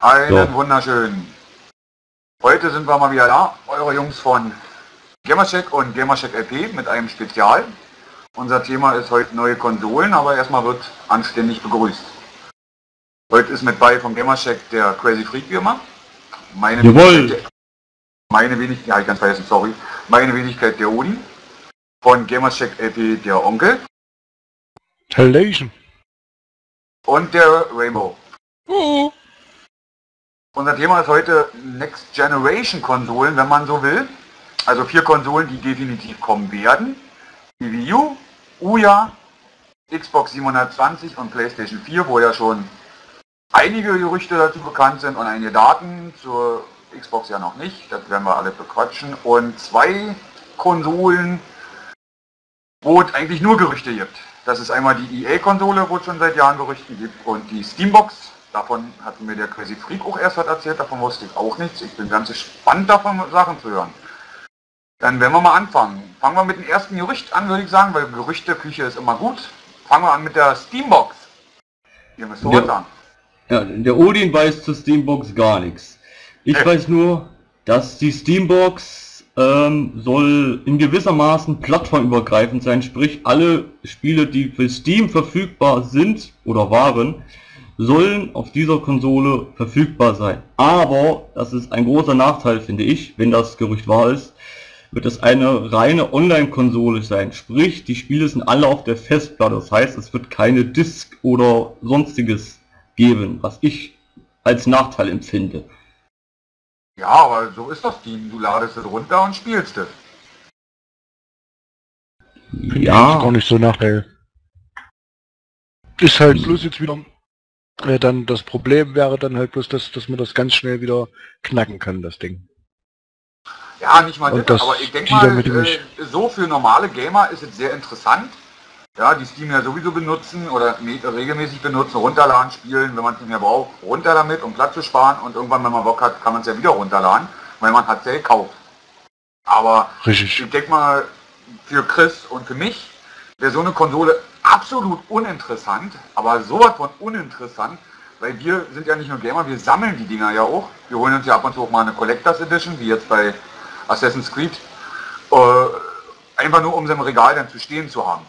Einen So. wunderschönen. Heute sind wir mal wieder da, eure Jungs von Gamercheck und Gamercheck LP mit einem Spezial. Unser Thema ist heute neue Konsolen, aber erstmal wird anständig begrüßt. Heute ist mit bei vom Gamercheck der Crazy Freak wie immer. Meine Wenigkeit, ganz vergessen, sorry. Meine Wenigkeit der Odin. Von Gamercheck LP der Onkel. Hallation. Und der Rainbow. Unser Thema ist heute Next Generation Konsolen, wenn man so will. Also 4 Konsolen, die definitiv kommen werden. Die Wii U, Ouya, Xbox 720 und PlayStation 4, wo ja schon einige Gerüchte dazu bekannt sind und einige Daten, zur Xbox ja noch nicht, das werden wir alle bequatschen. Und 2 Konsolen, wo es eigentlich nur Gerüchte gibt. Das ist einmal die EA-Konsole, wo es schon seit Jahren Gerüchte gibt, und die Steambox. Davon hat mir der Crazy Freak auch erst was erzählt, davon wusste ich auch nichts. Ich bin ganz gespannt davon, Sachen zu hören. Dann werden wir mal anfangen. Fangen wir mit dem ersten Gerücht an, würde ich sagen, weil Gerüchteküche ist immer gut. Fangen wir an mit der Steambox. Ihr müsst was sagen. Ja, der Odin weiß zur Steambox gar nichts. Ich weiß nur, dass die Steambox soll in gewissermaßen plattformübergreifend sein, sprich alle Spiele, die für Steam verfügbar sind oder waren, sollen auf dieser Konsole verfügbar sein. Aber, das ist ein großer Nachteil, finde ich, wenn das Gerücht wahr ist, wird es eine reine Online-Konsole sein. Sprich, die Spiele sind alle auf der Festplatte. Das heißt, es wird keine Disk oder sonstiges geben, was ich als Nachteil empfinde. Ja, aber so ist das Steam. Du ladest es runter und spielst es. Ja. Ist gar nicht so nachteil. Ist halt bloß jetzt wieder... dann das Problem wäre dann halt bloß, dass man das ganz schnell wieder knacken kann, das Ding. Ja, nicht mal das, aber ich denke mal, so für normale Gamer ist es sehr interessant. Ja, die Steam ja sowieso benutzen oder regelmäßig benutzen, runterladen, spielen, wenn man es nicht mehr braucht, runter damit, um Platz zu sparen, und irgendwann, wenn man Bock hat, kann man es ja wieder runterladen, weil man hat es ja gekauft. Aber richtig. Ich denke mal, für Chris und für mich wäre so eine Konsole absolut uninteressant, aber sowas von uninteressant, weil wir sind ja nicht nur Gamer, wir sammeln die Dinger ja auch. Wir holen uns ja ab und zu auch mal eine Collectors Edition, wie jetzt bei Assassin's Creed, einfach nur um sie im Regal dann zu stehen zu haben.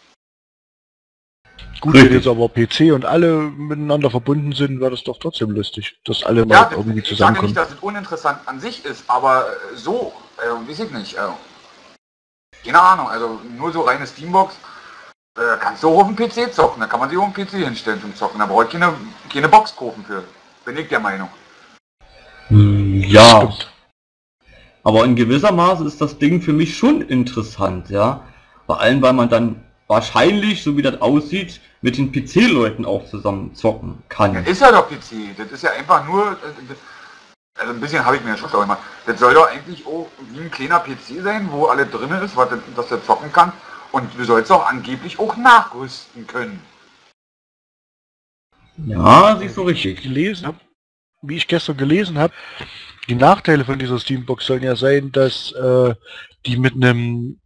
Gut, wenn jetzt aber PC und alle miteinander verbunden sind, wäre das doch trotzdem lustig, dass alle mal irgendwie zusammenkommen. Ich sage nicht, dass es uninteressant an sich ist, aber so, weiß ich nicht, keine Ahnung, also nur so reine Steambox, kannst du auch auf dem PC zocken, da kann man sich auf dem PC hinstellen zum Zocken, da brauche ich keine Box kaufen für, bin ich der Meinung. Ja, stimmt. Aber in gewisser Maße ist das Ding für mich schon interessant, ja. Vor allem, weil man dann wahrscheinlich, so wie das aussieht, mit den PC-Leuten auch zusammen zocken kann. Ja, ist ja doch PC, das ist ja einfach nur, also ein bisschen habe ich mir ja schon gemacht, das soll doch eigentlich auch wie ein kleiner PC sein, wo alles drin ist, was der zocken kann, und du sollst auch angeblich auch nachrüsten können. Ja, siehst du richtig. Wie ich gestern gelesen habe, die Nachteile von dieser Steambox sollen ja sein, dass die mit einem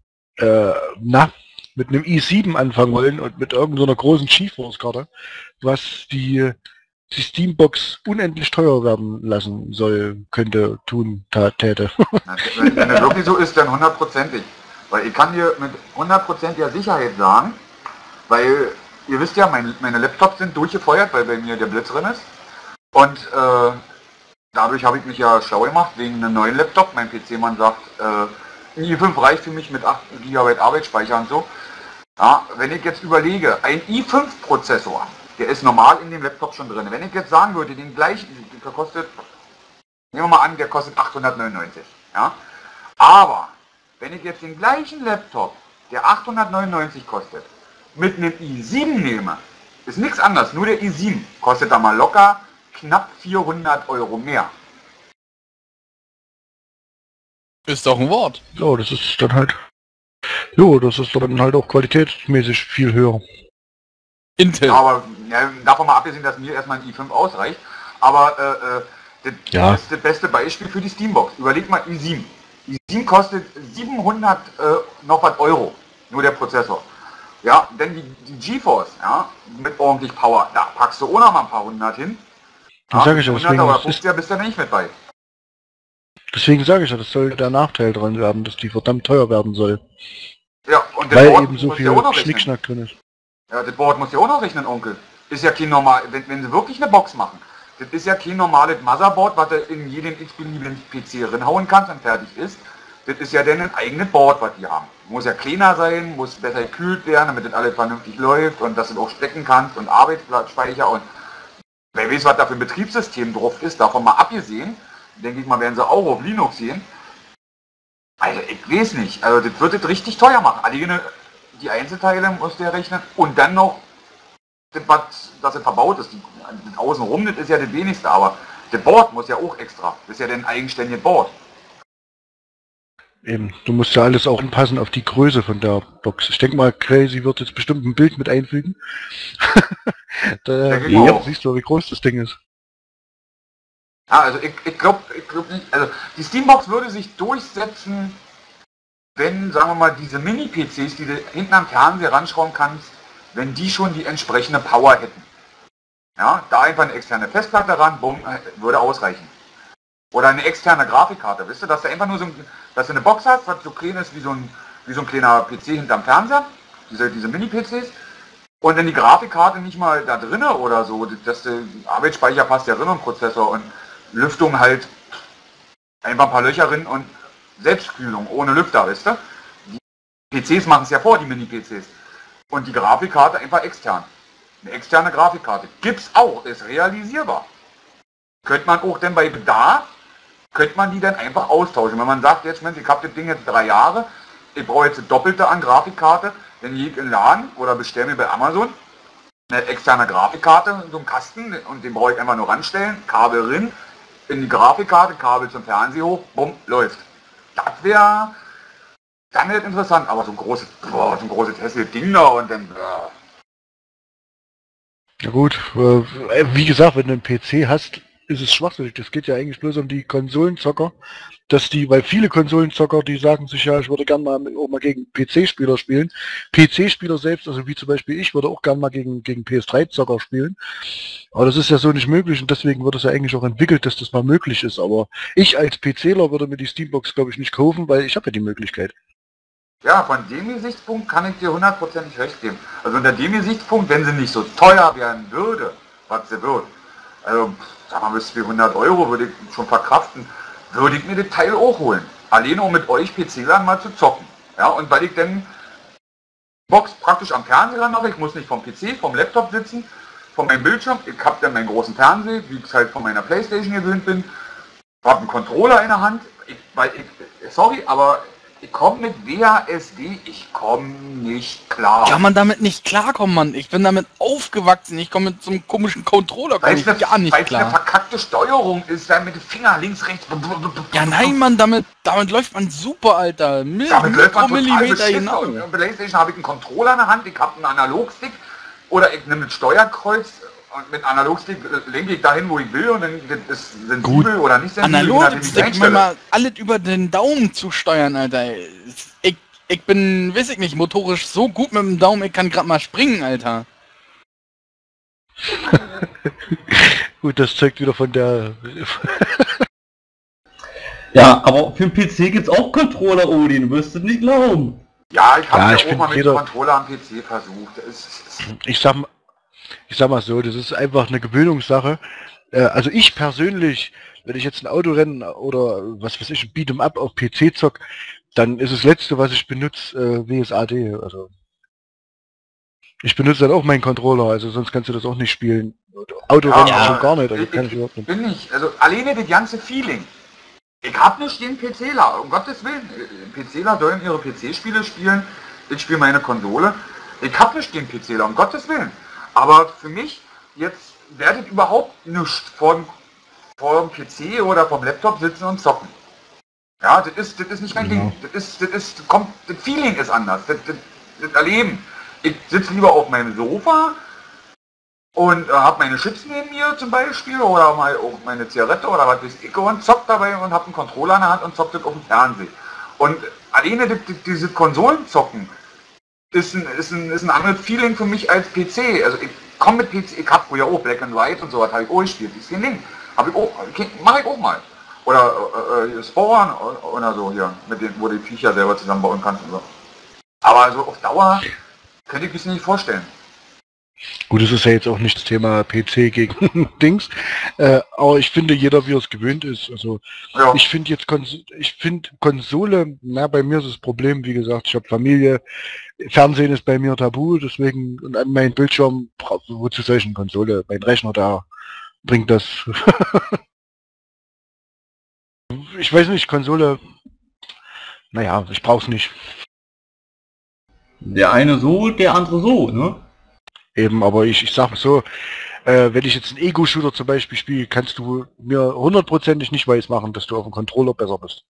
i7 anfangen wollen und mit irgendeiner großen GeForce-Karte, was die Steambox unendlich teuer werden lassen soll, könnte, tun, täte. Wenn das wirklich so ist, dann 100%ig. Weil ich kann dir mit 100%iger Sicherheit sagen, weil ihr wisst ja, meine Laptops sind durchgefeuert, weil bei mir der Blitz drin ist. Und dadurch habe ich mich ja schlau gemacht wegen einem neuen Laptop. Mein PC-Mann sagt, ein i5 reicht für mich mit 8 GB Arbeitsspeicher und so. Ja, wenn ich jetzt überlege, ein i5-Prozessor, der ist normal in dem Laptop schon drin. Wenn ich jetzt sagen würde, den gleichen, der kostet, nehmen wir mal an, der kostet 899. Ja? Aber wenn ich jetzt den gleichen Laptop, der 899 kostet, mit einem i7 nehme, ist nichts anderes, nur der i7 kostet da mal locker knapp 400 € mehr. Ist doch ein Wort. Ja, das ist dann halt... Jo, das ist dann halt auch qualitätsmäßig viel höher. Intel. Ja, aber ja, davon mal abgesehen, dass mir erstmal ein i5 ausreicht. Aber das ist das beste Beispiel für die Steambox. Überleg mal i7. i7 kostet 700 noch was Euro, nur der Prozessor. Ja, denn die GeForce, ja, mit ordentlich Power, da packst du auch noch mal ein paar hundert hin. Dann sage ich ja, 100er oder 50er bist du ja nicht mit bei. deswegen sage ich ja, das soll der Nachteil dran werden, dass die verdammt teuer werden soll. Ja, und Weil Board eben so muss viel ja auch noch rechnen. Schnickschnack drin ist. Ja, das Board muss ja auch noch rechnen, Onkel. Ist ja kein normal, wenn sie wirklich eine Box machen, das ist ja kein normales Motherboard, was du in jeden x-beliebigen PC reinhauen kannst und fertig ist. Das ist ja dann ein eigenes Board, was die haben. Muss ja kleiner sein, muss besser gekühlt werden, damit das alles vernünftig läuft und dass du auch stecken kannst und Arbeitsplatzspeicher und wer weiß, was da für ein Betriebssystem drauf ist, davon mal abgesehen, denke ich mal, werden sie auch auf Linux sehen. Also ich weiß nicht, also das wird das richtig teuer machen. Alleine die Einzelteile muss der rechnen und dann noch das, was das verbaut ist. Das außenrum, das ist ja das wenigste, aber das Board muss ja auch extra. Das ist ja ein eigenständiges Board. Eben, du musst ja alles auch anpassen auf die Größe von der Box. Ich denke mal, Crazy wird jetzt bestimmt ein Bild mit einfügen. Da Genau. siehst du, wie groß das Ding ist. Ja, also ich glaube nicht, also die Steambox würde sich durchsetzen, wenn, sagen wir mal, diese Mini-PCs, die du hinten am Fernseher ranschrauben kannst, wenn die schon die entsprechende Power hätten. Ja, da einfach eine externe Festplatte ran, bumm, würde ausreichen. Oder eine externe Grafikkarte, wisst ihr, dass du einfach nur dass du eine Box hast, was so klein ist wie so ein kleiner PC hinterm Fernseher, diese Mini-PCs, und dann die Grafikkarte nicht mal da drinne oder so, dass der Arbeitsspeicher passt ja drin und Prozessor und Lüftung halt einfach ein paar Löcher drin und Selbstkühlung ohne Lüfter, wisst ihr? Die PCs machen es ja vor, die Mini-PCs. Und die Grafikkarte einfach extern. Eine externe Grafikkarte. Gibt's auch, ist realisierbar. Könnte man auch denn bei Bedarf, könnte man die dann einfach austauschen. Wenn man sagt, jetzt Mensch, ich habe das Ding jetzt 3 Jahre, ich brauche jetzt eine doppelte an Grafikkarte, dann gehe ich in den Laden oder bestelle mir bei Amazon eine externe Grafikkarte, so einen Kasten, und den brauche ich einfach nur ranstellen, Kabel rein, in die Grafikkarte, Kabel zum Fernseher hoch, bumm, läuft. Das wäre dann nicht interessant, aber so ein großes hässliches Ding da und dann... Ja gut, wie gesagt, wenn du einen PC hast, ist es schwachsinnig. Das geht ja eigentlich bloß um die Konsolenzocker, weil viele Konsolenzocker, die sagen sich ja, ich würde gerne auch mal gegen PC-Spieler spielen. PC-Spieler selbst, also wie zum Beispiel ich, würde auch gerne mal gegen PS3-Zocker spielen. Aber das ist ja so nicht möglich und deswegen wird es ja eigentlich auch entwickelt, dass das mal möglich ist. Aber ich als PCler würde mir die Steambox, glaube ich, nicht kaufen, weil ich habe ja die Möglichkeit. Ja, von dem Gesichtspunkt kann ich dir 100% recht geben. Also unter dem Gesichtspunkt, wenn sie nicht so teuer werden würde, was sie wird, also sagen wir bis 400 Euro würde ich schon verkraften, würde ich mir das Teil auch holen. Alleine um mit euch PC-Lern mal zu zocken. Ja, und weil ich dann Box praktisch am Fernseher mache, ich muss nicht vom PC, vom Laptop sitzen, von meinem Bildschirm, ich habe dann meinen großen Fernseher, wie ich es halt von meiner Playstation gewöhnt bin, habe einen Controller in der Hand, sorry, aber ich komme mit WASD, ich komme nicht klar. Kann man damit nicht klarkommen, Mann. Ich bin damit aufgewachsen. Ich komme mit so einem komischen Controller gar nicht Weil es eine klar. verkackte Steuerung ist, dann mit den Fingern links, rechts. Ja nein, Mann, damit läuft man super, Alter. Damit läuft man total Millimeter beschissen. genau. Und in Playstation habe ich einen Controller in der Hand, ich habe einen Analogstick oder ich nehme ein Steuerkreuz und mit Analogstick lenke ich dahin, wo ich will und dann ist sensibel oder nicht sensibel. Analogstick, mal alles über den Daumen zu steuern, Alter. Ich bin, weiß ich nicht, motorisch so gut mit dem Daumen, ich kann gerade mal springen, Alter. Gut, das zeugt wieder von der... Ja, aber für den PC gibt's auch Controller, Odin, du wirst es nicht glauben. Ja, ich habe ich ja auch mal mit dem jeder... Controller am PC versucht. Ich sag mal so, das ist einfach eine Gewöhnungssache. Also ich persönlich, wenn ich jetzt ein Autorennen oder was weiß ich, ein Beat'em Up auf PC zock, dann ist das letzte, was ich benutze, WSAD. Also ich benutze dann auch meinen Controller, also sonst kannst du das auch nicht spielen. Autorennen Ja, schon gar nicht, also kann ich überhaupt nicht. Bin ich, also alleine das ganze Feeling. Ich habe nicht den PCler, um Gottes Willen. PCler sollen ihre PC-Spiele spielen, ich spiele meine Konsole. Ich habe nicht den PCler, um Gottes Willen. Aber für mich, jetzt werdet überhaupt nicht vor dem PC oder vom Laptop sitzen und zocken. Ja, das ist nicht mein Ding. Das Feeling ist anders. Das Erleben. Ich sitze lieber auf meinem Sofa und habe meine Chips neben mir zum Beispiel oder mal auch meine Zigarette oder was weiß ich und zock dabei und habe einen Controller in der Hand und zockt das auf dem Fernsehen. Und alleine diese Konsolenzocken ist ein anderes Feeling für mich als PC. Also komm mit PC, ich hab früher auch Black and White und sowas, habe ich auch gespielt, das ist kein Ding. Mach ich auch mal. Oder Spawn oder so hier, mit denen, wo die Viecher selber zusammenbauen kannst und so. Aber also auf Dauer könnte ich mir nicht vorstellen. Gut, es ist ja jetzt auch nicht das Thema PC gegen Dings, aber ich finde, jeder wie er es gewöhnt ist. Also Ja. ich finde jetzt Konsole, na, bei mir ist das Problem, wie gesagt, ich habe Familie, Fernsehen ist bei mir tabu, deswegen, und an meinem Bildschirm, wozu soll ich eine Konsole? Mein Rechner da bringt das. Ich weiß nicht, Konsole, naja, ich brauch's nicht. Der eine so, der andere so, ne? Eben, aber ich sag so, wenn ich jetzt einen Ego-Shooter zum Beispiel spiele, kannst du mir hundertprozentig nicht weismachen, dass du auf dem Controller besser bist.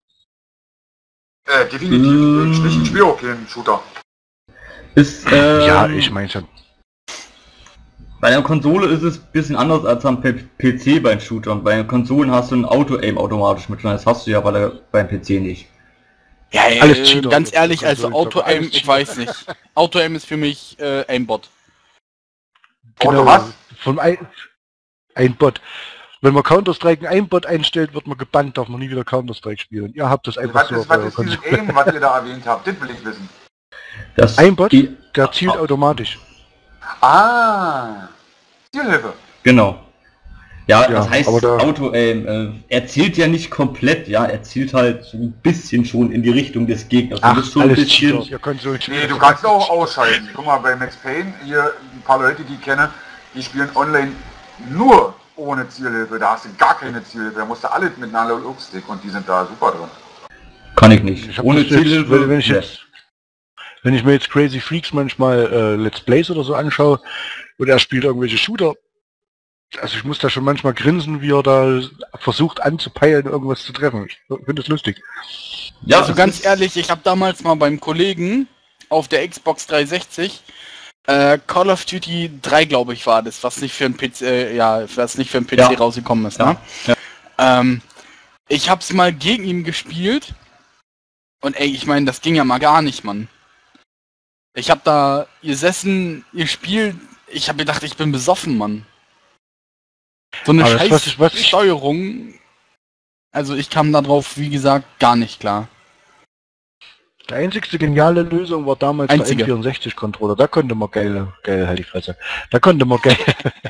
Definitiv. Ich spiele auch keinen Shooter. Ist, Ja, ich meine schon. Bei der Konsole ist es ein bisschen anders als am PC beim Shootern. Bei den Konsolen hast du ein Auto-Aim automatisch mit drin, das hast du ja beim PC nicht. Ja, Alles Cheater. ganz ehrlich, also Konsolenzocker, Auto-Aim, alles ich Cheater. weiß nicht. Auto-Aim ist für mich Aimbot. Auto was? Von ein Bot. Wenn man Counter-Strike ein Bot einstellt, wird man gebannt, darf man nie wieder Counter-Strike spielen. Ihr habt das einfach Was so ist, auf was eurer ist dieses Konsole. Aim, was ihr da erwähnt habt? Das will ich wissen. Das Ein Bot, die- der zielt automatisch. Ah, Zielhilfe. Genau. Ja, Ja, das heißt aber da- Auto-Aim, er zielt ja nicht komplett, ja, er zielt halt so ein bisschen schon in die Richtung des Gegners. Du Ach, musst schon ein alles bisschen, Cheater. Ihr Konsolen Nee, du kannst auch ausschalten. Guck mal, bei Max Payne, hier ein paar Leute, die ich kenne, die spielen online nur ohne Zielhilfe. Da hast du gar keine Zielhilfe. Da musst du alles mit einem Analogstick und die sind da super drin. kann ich nicht. Ich hab Ohne das jetzt, Zielhilfe, wenn ich mir jetzt Crazy Freaks manchmal Let's Plays oder so anschaue und er spielt irgendwelche Shooter, also ich muss da schon manchmal grinsen, wie er da versucht anzupeilen, irgendwas zu treffen. Ich finde es lustig. ja, Also es ganz ist- ehrlich, ich habe damals mal beim Kollegen auf der Xbox 360 Call of Duty 3, glaube ich, war das, was nicht für ein PC, was nicht für ein PC Ja. rausgekommen ist. Ja. Ne? Ja. Ich hab's mal gegen ihn gespielt und ey, ich meine, das ging ja mal gar nicht, Mann. Ich hab da gesessen, gespielt, ich habe gedacht, ich bin besoffen, Mann. So eine Aber das, scheiß was ich- Steuerung. Also ich kam da drauf, wie gesagt, gar nicht klar. Die einzigste geniale Lösung war damals Einzige. der N64-Controller. Da konnte man geil, halt die Fresse. Da konnte man geil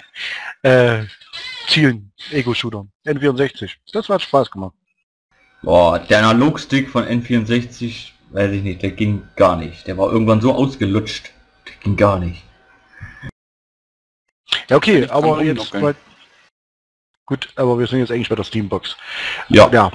zielen, Ego-Shooter. N64. Das hat Spaß gemacht. Boah, der Analogstick von N64, weiß ich nicht, der ging gar nicht. Der war irgendwann so ausgelutscht, der ging gar nicht. Ja, okay, Ich kann aber rumlocken. jetzt mal... Gut, aber wir sind jetzt eigentlich bei der Steambox. Ja, Ja,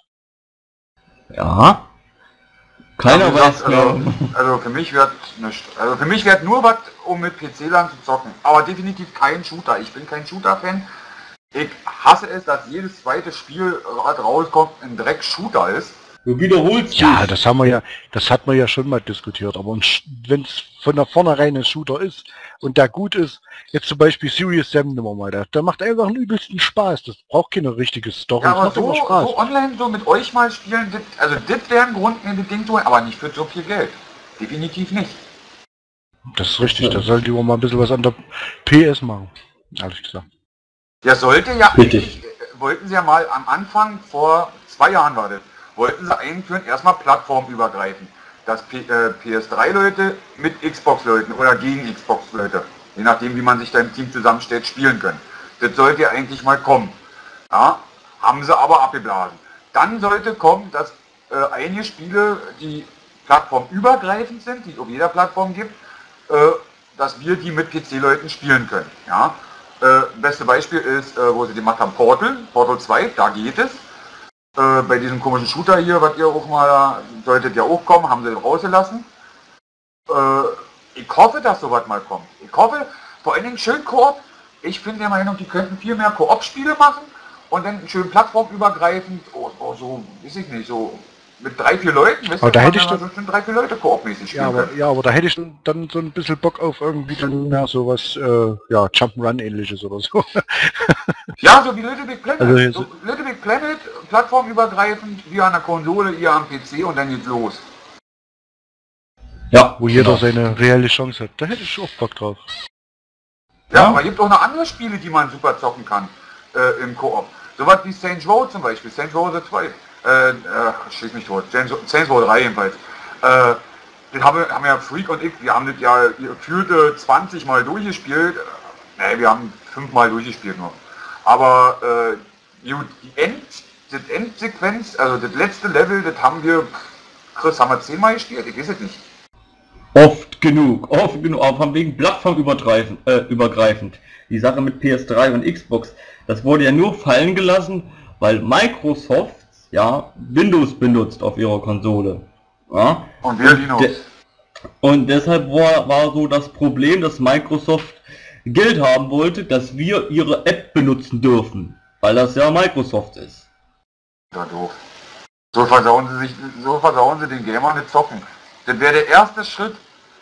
ja. Keiner Ja, wie weiß gesagt, mehr. also für mich wird nichts. Also für mich wird nur was, um mit PC-Land zu zocken. Aber definitiv kein Shooter. Ich bin kein Shooter-Fan. Ich hasse es, dass jedes zweite Spiel, was rauskommt, ein Dreck-Shooter ist. Du wiederholst ja, dich. das hat man ja schon mal diskutiert, aber wenn es von der vornherein ein Shooter ist und der gut ist, jetzt zum Beispiel Serious Sam nehmen wir mal, der macht einfach einen übelsten Spaß, das braucht keine richtige Story, Ja, das aber macht immer so Spaß. online so mit euch mal spielen, das wäre ein Grund, mir das Ding zu holen, aber nicht für so viel Geld. Definitiv nicht. Das ist richtig, da sollten die mal ein bisschen was an der PS machen, ehrlich gesagt. Der sollte ja Richtig. eigentlich, wollten sie ja mal am Anfang, vor 2 Jahren war das, wollten sie einführen, erstmal plattformübergreifend. Dass PS3-Leute mit Xbox-Leuten oder gegen Xbox-Leute, je nachdem wie man sich da im Team zusammenstellt, spielen können. Das sollte ja eigentlich mal kommen. Ja, haben sie aber abgeblasen. Dann sollte kommen, dass einige Spiele, die plattformübergreifend sind, die es auf jeder Plattform gibt, dass wir die mit PC-Leuten spielen können. Ja? Beste Beispiel ist, wo sie gemacht haben, Portal 2, da geht es. Bei diesem komischen Shooter hier, was ihr auch mal, solltet ja auch kommen, haben sie rausgelassen. Ich hoffe, dass sowas mal kommt. Ich hoffe, vor allen Dingen schön Koop. Ich bin der Meinung, die könnten viel mehr Koop-Spiele machen und dann schön plattformübergreifend, so, weiß ich nicht, so mit 3, 4 Leuten, wisst Aber da hätte ich so schon 3, 4 Leute koopmäßig spielen können. Ja, aber da hätte ich dann so ein bisschen Bock auf irgendwie dann mehr sowas, Jump'n'Run ähnliches oder so. Ja, so wie Little Big Planet. Also hier So, Little Big Planet, plattformübergreifend, wir an der Konsole, ihr am PC und dann geht's los. Ja, Wo jeder genau. seine reelle Chance hat. Da hätte ich auch Bock drauf. Ja, aber es gibt auch noch andere Spiele, die man super zocken kann im Koop. Sowas wie Saints Row zum Beispiel, Saints Row the 2. Schieß mich tot, Saints Row 3 jedenfalls. Den haben ja Freak und ich, wir haben das ja gefühlte 20 Mal durchgespielt. Wir haben 5 Mal durchgespielt nur. Aber die Endsequenz, also das letzte Level, das haben wir, Chris, haben wir 10 Mal gespielt? Ich weiß es nicht. Oft genug, auch von wegen plattformübergreifend. Die Sache mit PS3 und Xbox, das wurde ja nur fallen gelassen, weil Microsoft ja Windows benutzt auf ihrer Konsole. Ja? Und wir Linux. Und deshalb war so das Problem, dass Microsoft Geld haben wollte, dass wir ihre App benutzen dürfen, weil das ja Microsoft ist. Ja, doof. So versauen sie den Gamer nicht zocken. Das wäre der erste Schritt,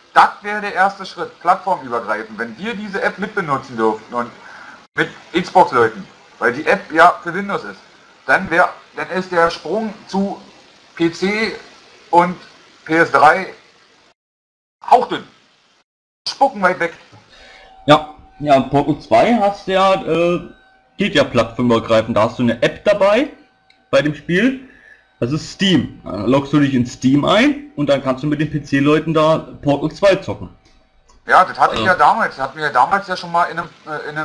plattformübergreifend, wenn wir diese App mitbenutzen dürften und mit Xbox-Leuten, weil die App ja für Windows ist, dann ist der Sprung zu PC und PS3 hauchdünn. Spucken weit weg. Ja, Portal 2 hast ja, geht ja plattformübergreifend, da hast du eine App dabei bei dem Spiel. Das ist Steam. Dann loggst du dich in Steam ein und dann kannst du mit den PC-Leuten da Portal 2 zocken. Ja, das hatte ich ja damals. Das hatten wir ja damals ja schon mal in einem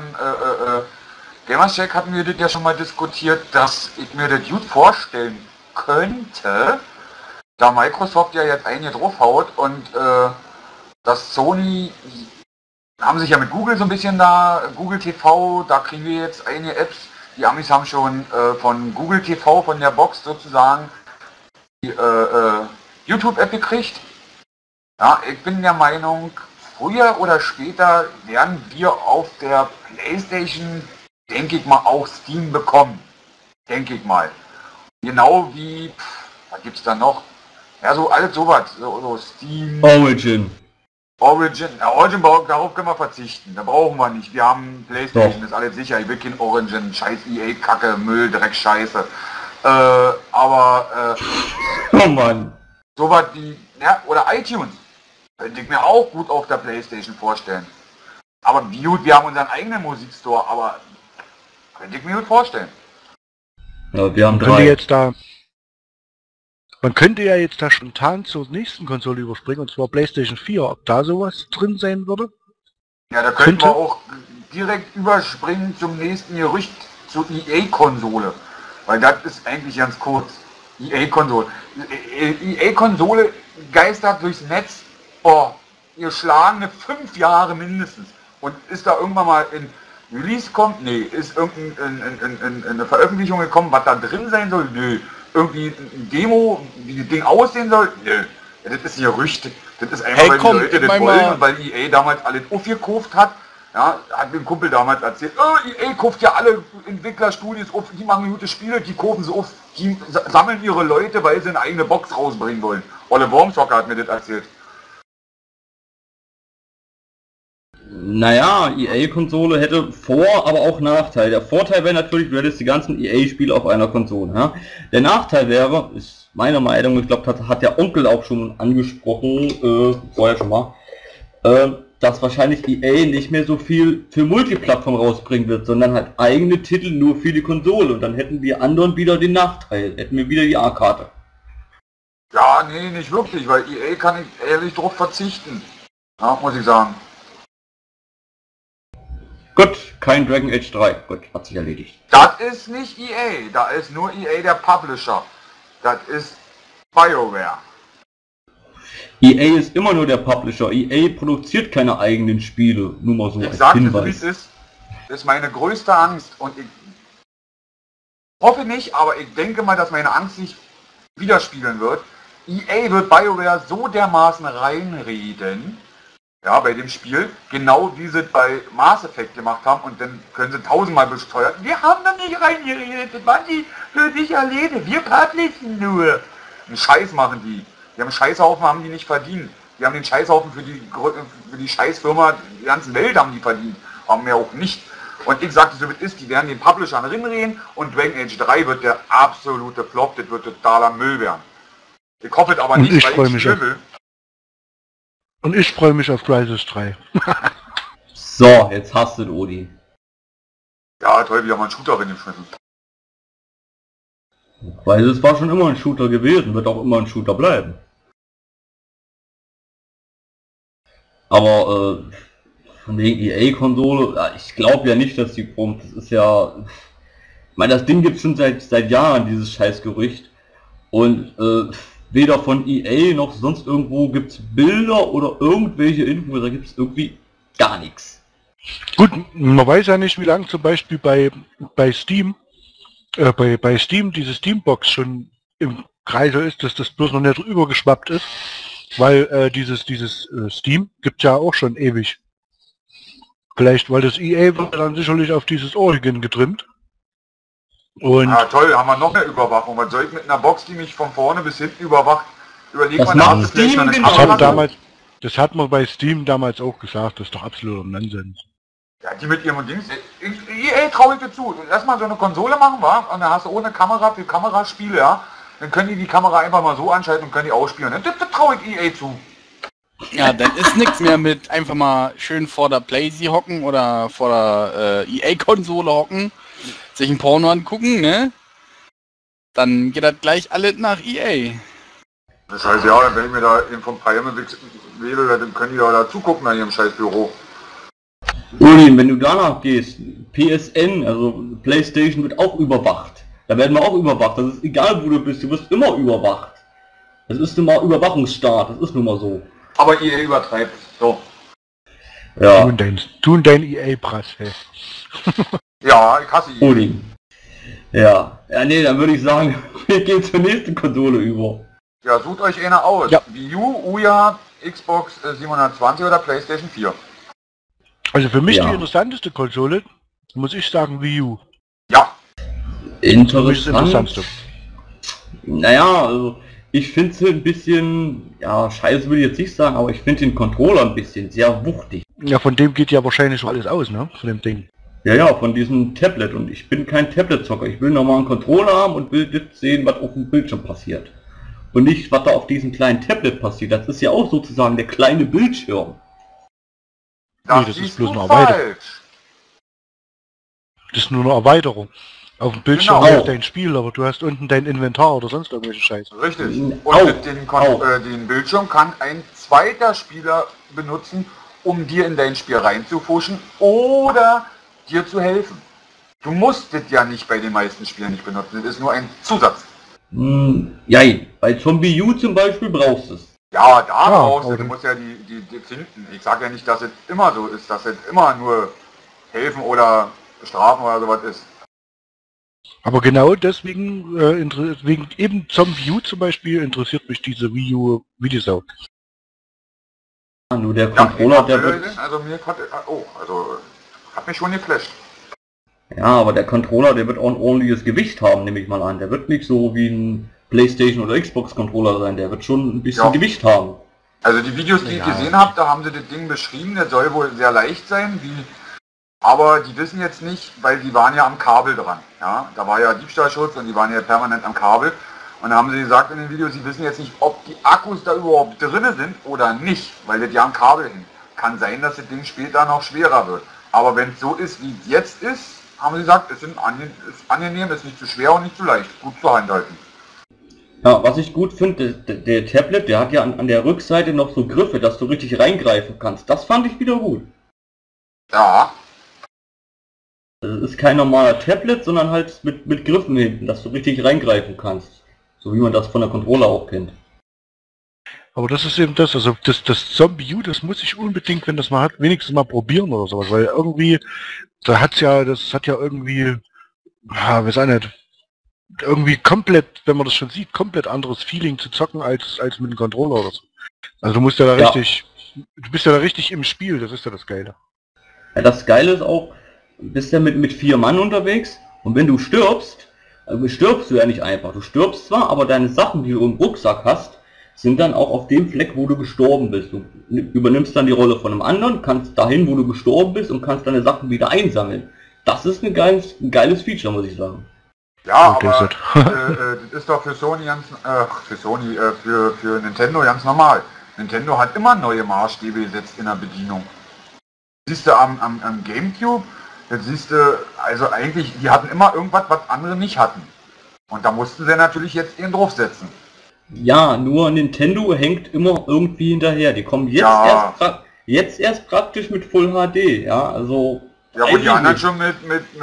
Gamerscheck hatten wir das ja schon mal diskutiert, dass ich mir das gut vorstellen könnte, da Microsoft ja jetzt einige draufhaut und dass Sony haben sich ja mit Google so ein bisschen Google TV, da kriegen wir jetzt einige Apps. Die Amis haben schon von Google TV, von der Box sozusagen, die YouTube-App gekriegt. Ja, ich bin der Meinung, früher oder später werden wir auf der PlayStation, denke ich mal, auch Steam bekommen. Denke ich mal. Genau wie, was gibt's da noch? Ja, so alles sowas. So Steam. Origin, darauf können wir verzichten. Da brauchen wir nicht. Wir haben PlayStation, Doch. ist alles sicher. Ich will kein Origin, scheiß EA, Kacke, Müll, Dreck, Scheiße. Aber oh Mann. sowas wie, ja, oder iTunes. Könnte ich mir auch gut auf der PlayStation vorstellen. Aber gut, wir haben unseren eigenen Musikstore, aber könnte ich mir gut vorstellen. Ja, wir haben Man könnte 3. jetzt da, man könnte ja jetzt da spontan zur nächsten Konsole überspringen, und zwar PlayStation 4, ob da sowas drin sein würde? Ja, da könnten Könnte. wir auch direkt überspringen zum nächsten Gerücht zur EA-Konsole. Weil das ist eigentlich ganz kurz. EA-Konsole. EA-Konsole geistert durchs Netz, geschlagene 5 Jahre mindestens. Und ist da irgendwann mal in Release kommt? Nee. Ist eine Veröffentlichung gekommen, was da drin sein soll? Nö. Irgendwie ein Demo, wie das Ding aussehen soll? Nö. Ja, das ist ein Gerücht. Das ist einfach, weil die Leute das wollen und weil EA damals alles aufgekauft hat. Ja, hat mir ein Kumpel damals erzählt, EA kauft ja alle Entwicklerstudios auf, die machen gute Spiele, die kaufen sie auf, die sammeln ihre Leute, weil sie eine eigene Box rausbringen wollen. Olle Wormsocker hat mir das erzählt. Naja, EA-Konsole hätte Vor-, aber auch Nachteil. Der Vorteil wäre natürlich, du hättest die ganzen EA-Spiele auf einer Konsole. Ja? Der Nachteil wäre, ist meine Meinung, ich glaube, hat der Onkel auch schon angesprochen, vorher schon mal, dass wahrscheinlich EA nicht mehr so viel für Multiplattform rausbringen wird, sondern halt eigene Titel nur für die Konsole. Und dann hätten wir anderen wieder den Nachteil, hätten wir wieder die A-Karte. Ja, nee, nicht wirklich, weil EA kann ich ehrlich drauf verzichten. Ja, muss ich sagen. Gut, kein Dragon Age 3. Gut, hat sich erledigt. Das ist nicht EA, da ist nur EA der Publisher. Das ist BioWare. EA ist immer nur der Publisher. EA produziert keine eigenen Spiele. Nur mal so Ich als sage es, wie Hinweis. es ist. Das ist meine größte Angst und ich hoffe nicht, aber ich denke mal, dass meine Angst sich widerspiegeln wird. EA wird BioWare so dermaßen reinreden, ja, bei dem Spiel, genau wie sie es bei Mass Effect gemacht haben, und dann können sie 1000-mal besteuern. Wir haben da nicht reingeredet, das waren die für dich erledigt, wir publishen nur. Einen Scheiß machen die. Die haben einen Scheißhaufen, haben die nicht verdient. Die haben den Scheißhaufen für die Scheißfirma, die ganze Welt haben die verdient. Haben wir auch nicht. Und ich sagte, so wie es ist, die werden den Publishern rinreden und Dragon Age 3 wird der absolute Flop, das wird totaler Müll werden. Ich hoffe es aber Und nicht, ich weil freu ich mich spielen auf- will. Und ich freue mich auf Crysis 3. So, jetzt hast du den Odin. Ja, toll, wie haben wir einen Shooter reingeschmissen. Weil es war schon immer ein Shooter gewesen, wird auch immer ein Shooter bleiben. Aber von wegen EA-Konsole, ja, ich glaube ja nicht, dass die kommt. Das ist ja... Ich meine, das Ding gibt es schon seit Jahren, dieses Scheißgerücht. Und weder von EA noch sonst irgendwo gibt es Bilder oder irgendwelche Infos, da gibt es irgendwie gar nichts. Gut, man weiß ja nicht, wie lange zum Beispiel bei Steam, bei Steam diese Steambox schon im Kreise ist, dass das bloß noch nicht übergeschwappt ist, weil dieses Steam gibt ja auch schon ewig. Vielleicht, weil das EA wird dann sicherlich auf dieses Origin getrimmt. Und Ja toll, haben wir noch mehr Überwachung. Was soll ich mit einer Box, die mich von vorne bis hinten überwacht? Überleg Das mal macht nach, vielleicht Steam noch eine genau. Kamera. das hat man bei Steam damals auch gesagt, das ist doch absoluter Nonsens. Ja, die mit ihrem Dings. EA traue ich dir zu. Lass mal so eine Konsole machen, wa? Und dann hast du ohne Kamera für Kameraspiele, ja. Dann können die Kamera einfach mal so anschalten und können die ausspielen. Das traue ich EA zu. Ja, dann ist nichts mehr mit einfach mal schön vor der Playsee hocken oder vor der EA-Konsole hocken, sich ein Porno angucken, ne? Dann geht das gleich alles nach EA. Das heißt, ja, dann wenn ich mir da eben vom Palme wähle, dann können die da zugucken an ihrem scheiß Büro. Odin, wenn du danach gehst, PSN, also PlayStation wird auch überwacht. Da werden wir auch überwacht. Das ist egal, wo du bist, du wirst immer überwacht. Das ist nun mal Überwachungsstaat, das ist nun mal so. Aber EA übertreibt. So. Ja, Tun dein EA-Preis, hey. Ja, ich hasse EA. Odin. Ja, nee, dann würde ich sagen, wir gehen zur nächsten Konsole über. Ja, sucht euch einer aus. Ja. Wii U, Ouya, Xbox 720 oder PlayStation 4. Also für mich Ja. die interessanteste Konsole, muss ich sagen, Wii U. Ja. Für mich das Interessant. Interessantste. Naja, also ich finde es ein bisschen, ja, scheiße würde ich jetzt nicht sagen, aber ich finde den Controller ein bisschen sehr wuchtig. Ja, von dem geht ja wahrscheinlich schon alles aus, ne? Von dem Ding. Ja, von diesem Tablet, und ich bin kein Tablet-Zocker. Ich will nochmal einen Controller haben und will das sehen, was auf dem Bildschirm passiert. Und nicht, was da auf diesem kleinen Tablet passiert. Das ist ja auch sozusagen der kleine Bildschirm. Das das ist siehst bloß du eine Erweiterung. falsch. Das ist nur eine Erweiterung. Auf dem Bildschirm Genau. läuft dein Spiel, aber du hast unten dein Inventar oder sonst irgendwelche Scheiße. Richtig. Und Au, den Bildschirm kann ein zweiter Spieler benutzen, um dir in dein Spiel reinzufuschen oder dir zu helfen. Du musst das ja nicht bei den meisten Spielen nicht benutzen, das ist nur ein Zusatz. Ja, bei Zombie U zum Beispiel brauchst du es. Ja, da brauchst du, aber du dann- musst ja die finden. Ich sage ja nicht, dass es immer so ist, dass es immer nur helfen oder bestrafen oder sowas ist. Aber genau deswegen, wegen eben Zombie U zum Beispiel, interessiert mich diese Wii U wie die Sau. Nur der Ja, Controller, der aktuell wird... sind, also mir hat, hat mich schon geflasht. Ja, aber der Controller, der wird auch ein ordentliches Gewicht haben, nehme ich mal an. Der wird nicht so wie ein PlayStation oder Xbox Controller sein, der wird schon ein bisschen Ja. Gewicht haben. Also die Videos, die ich Ja. gesehen habe, da haben sie das Ding beschrieben, der soll wohl sehr leicht sein, aber die wissen jetzt nicht, weil die waren ja am Kabel dran. Ja? Da war ja Diebstahlschutz und die waren ja permanent am Kabel. Und da haben sie gesagt in den Videos, sie wissen jetzt nicht, ob die Akkus da überhaupt drinne sind oder nicht, weil das ja am Kabel hängt. Kann sein, dass das Ding später noch schwerer wird. Aber wenn es so ist, wie es jetzt ist, haben sie gesagt, ist angenehm, ist nicht zu schwer und nicht zu leicht, gut zu handhalten. Ja, was ich gut finde, der Tablet, der hat ja an der Rückseite noch so Griffe, dass du richtig reingreifen kannst. Das fand ich wieder gut. Ja, Das ist kein normaler Tablet, sondern halt mit Griffen hinten, dass du richtig reingreifen kannst. So wie man das von der Controller auch kennt. Aber das ist eben das, also das Zombie U, das muss ich unbedingt, wenn das mal hat, wenigstens mal probieren oder sowas, weil irgendwie, das hat ja irgendwie, weiß auch nicht, irgendwie komplett, wenn man das schon sieht, komplett anderes Feeling zu zocken als mit einem Controller oder so. Also du musst ja da Ja. richtig, du bist ja da richtig im Spiel, das ist ja das Geile. Ja, das Geile ist auch, du bist ja mit 4 Mann unterwegs und wenn du stirbst du ja nicht einfach. Du stirbst zwar, aber deine Sachen, die du im Rucksack hast, sind dann auch auf dem Fleck, wo du gestorben bist. Du übernimmst dann die Rolle von einem anderen, kannst dahin, wo du gestorben bist und kannst deine Sachen wieder einsammeln. Das ist ein geiles Feature, muss ich sagen. ja, Okay, aber so. das ist doch für Sony für Nintendo ganz normal. Nintendo hat immer neue Maßstäbe gesetzt in der Bedienung. siehst du am Gamecube, jetzt siehst du, also eigentlich, die hatten immer irgendwas, was andere nicht hatten. Und da mussten sie natürlich jetzt ihren draufsetzen. Ja, nur Nintendo hängt immer irgendwie hinterher. Die kommen jetzt erst praktisch mit Full HD, ja, also... Ja, wo die anderen schon mit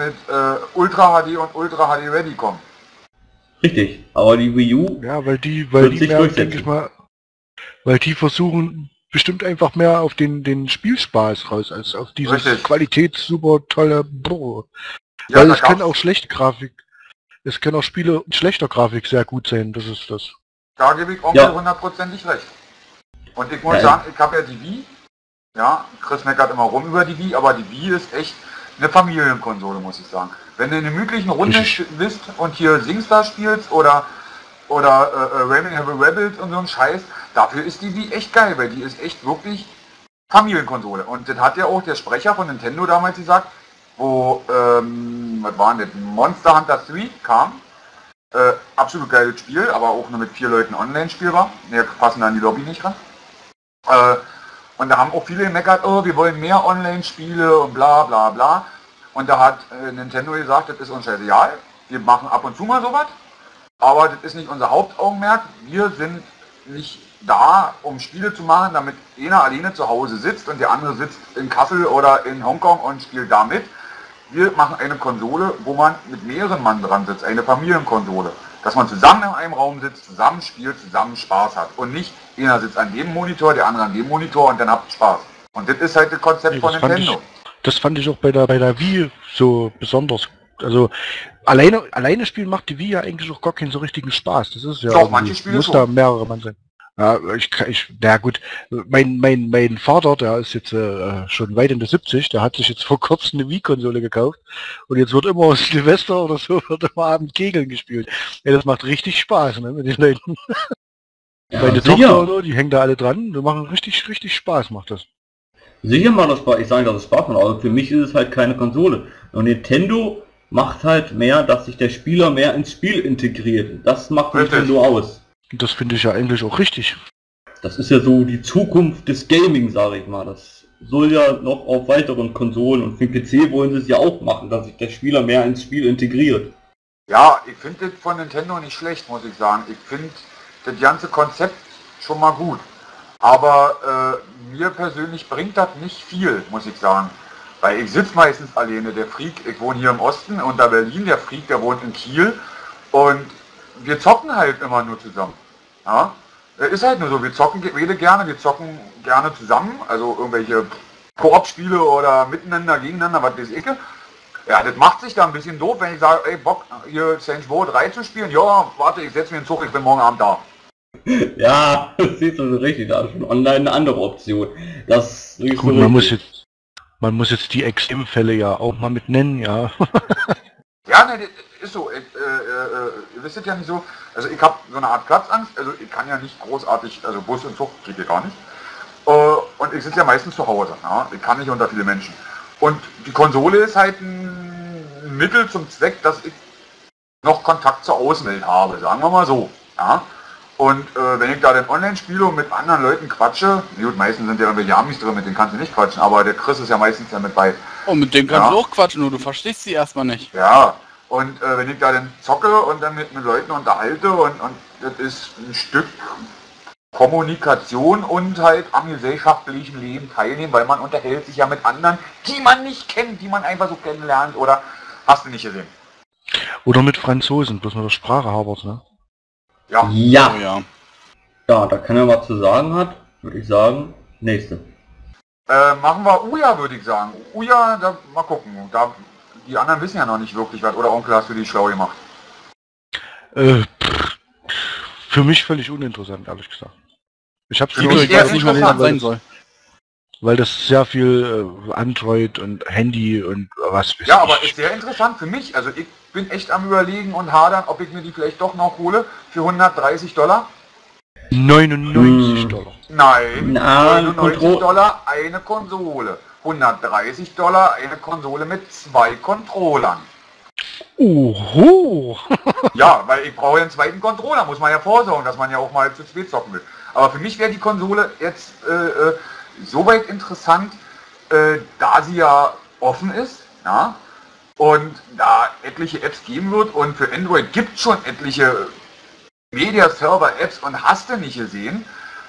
Ultra HD und Ultra HD Ready kommen. Richtig, aber die Wii U... Ja, weil die sich mehr, durchsetzen. denke ich mal, weil die versuchen bestimmt einfach mehr auf den Spielspaß raus, als auf dieses Richtig. Qualität super tolle Brrr. Ja, Weil da es kann gab's- auch schlechte Grafik, es können auch Spiele mit schlechter Grafik sehr gut sein, das ist das. Da gebe ich Onkel Ja. hundertprozentig recht. Und ich muss Ja. sagen, ich habe ja die Wii. Ja, Chris meckert immer rum über die Wii, aber die Wii ist echt eine Familienkonsole, muss ich sagen. Wenn du in einer gemütlichen Runde Richtig. bist und hier SingStar spielst oder Rayman Have a Rebels und so ein Scheiß, dafür ist die Wii echt geil, weil die ist echt wirklich Familienkonsole. Und das hat ja auch der Sprecher von Nintendo damals gesagt, wo, was war denn das? Monster Hunter 3 kam. Absolut geiles Spiel, aber auch nur mit 4 Leuten online spielbar. Wir passen da in die Lobby nicht ran. Und da haben auch viele gemeckert, oh, wir wollen mehr Online-Spiele und bla bla bla. Und da hat Nintendo gesagt, das ist uns scheißegal. Wir machen ab und zu mal sowas. Aber das ist nicht unser Hauptaugenmerk. Wir sind nicht da, um Spiele zu machen, damit einer alleine zu Hause sitzt und der andere sitzt in Kassel oder in Hongkong und spielt da mit. Wir machen eine Konsole, wo man mit mehreren Mann dran sitzt, eine Familienkonsole. Dass man zusammen in einem Raum sitzt, zusammen spielt, zusammen Spaß hat. Und nicht, einer sitzt an dem Monitor, der andere an dem Monitor und dann habt ihr Spaß. Und das ist halt das Konzept von Nintendo. Das fand ich auch bei der Wii so besonders. Also alleine spielen macht die Wii ja eigentlich auch gar keinen so richtigen Spaß. Das ist ja Doch, manche Spiele muss schon. da mehrere Mann sein. Ja, na gut, mein Vater, der ist jetzt schon weit in der 70, der hat sich jetzt vor kurzem eine Wii-Konsole gekauft und jetzt wird immer Silvester oder so, wird immer Abend Kegeln gespielt. Ja, das macht richtig Spaß, ne, mit den Leuten. Ja, Meine sicher. Tochter oder, die hängen da alle dran, die machen richtig Spaß, macht das. Sicher macht das Spaß, ich sage, dass es Spaß macht, aber für mich ist es halt keine Konsole. Und Nintendo macht halt mehr, dass sich der Spieler mehr ins Spiel integriert. Das macht Richtig. Nintendo aus. Und das finde ich ja eigentlich auch richtig. Das ist ja so die Zukunft des Gaming, sage ich mal. Das soll ja noch auf weiteren Konsolen und für den PC wollen sie es ja auch machen, dass sich der Spieler mehr ins Spiel integriert. Ja, ich finde das von Nintendo nicht schlecht, muss ich sagen. Ich finde das ganze Konzept schon mal gut. Aber mir persönlich bringt das nicht viel, muss ich sagen. Weil ich sitze meistens alleine. Der Freak, ich wohne hier im Osten unter Berlin, der Freak, der wohnt in Kiel. Und wir zocken halt immer nur zusammen. Ja? Ist halt nur so, wir zocken gerne, wir zocken gerne zusammen. Also irgendwelche Koop-Spiele oder miteinander, gegeneinander, was weiß ich. Ja, das macht sich da ein bisschen doof, wenn ich sage, ey Bock, hier Saints Row 3 zu spielen. Ja, warte, ich setze mir einen Zug, ich bin morgen Abend da. Ja, das siehst du so richtig, da ist schon online eine andere Option. Das ist Gut, so man muss jetzt die Extremfälle ja auch mal mit nennen, ja. Ja, ne, das ist so. Ihr wisst ja nicht so, also ich habe so eine Art Platzangst, also ich kann ja nicht großartig, also Bus und Zug kriege ich gar nicht. Und ich sitze ja meistens zu Hause, ja? Ich kann nicht unter viele Menschen. Und die Konsole ist halt ein Mittel zum Zweck, dass ich noch Kontakt zur Außenwelt habe, sagen wir mal so. Ja? Und wenn ich da dann online spiele und mit anderen Leuten quatsche, gut, meistens sind ja irgendwelche Amis drin, mit denen kannst du nicht quatschen, aber der Chris ist ja meistens ja mit bei. Oh, mit dem kannst Ja. du auch quatschen, nur du verstehst sie erstmal nicht. Ja, und wenn ich da dann zocke und dann mit Leuten unterhalte und das ist ein Stück Kommunikation und halt am gesellschaftlichen Leben teilnehmen, weil man unterhält sich ja mit anderen, die man nicht kennt, die man einfach so kennenlernt oder hast du nicht gesehen. Oder mit Franzosen, bloß mit der Sprache habert, ne? Ja, Ja, Oh ja. ja, da keiner was zu sagen hat, würde ich sagen, nächste. machen wir Uja, würde ich sagen. Uja, da mal gucken. Da, die anderen wissen ja noch nicht wirklich was. Oder Onkel, hast du die schlau gemacht? Für mich völlig uninteressant, ehrlich gesagt. Ich hab's Für nur mich ich eher weiß nicht mal, interessant weil sein das- soll. weil das sehr viel Android und Handy und was weiß Ja, aber ich. ist sehr interessant für mich. Also ich bin echt am Überlegen und hadern, ob ich mir die vielleicht doch noch hole für $130. 99 Dollar. Nein, Na, 99 Dollar eine Konsole. $130 eine Konsole mit 2 Controllern. Oho! Ja, weil ich brauche ja einen zweiten Controller, muss man ja vorsorgen, dass man ja auch mal zu spät zocken will. Aber für mich wäre die Konsole jetzt soweit interessant, da sie ja offen ist, ja, und da etliche Apps geben wird und für Android gibt es schon etliche Media-Server-Apps und hast du nicht gesehen,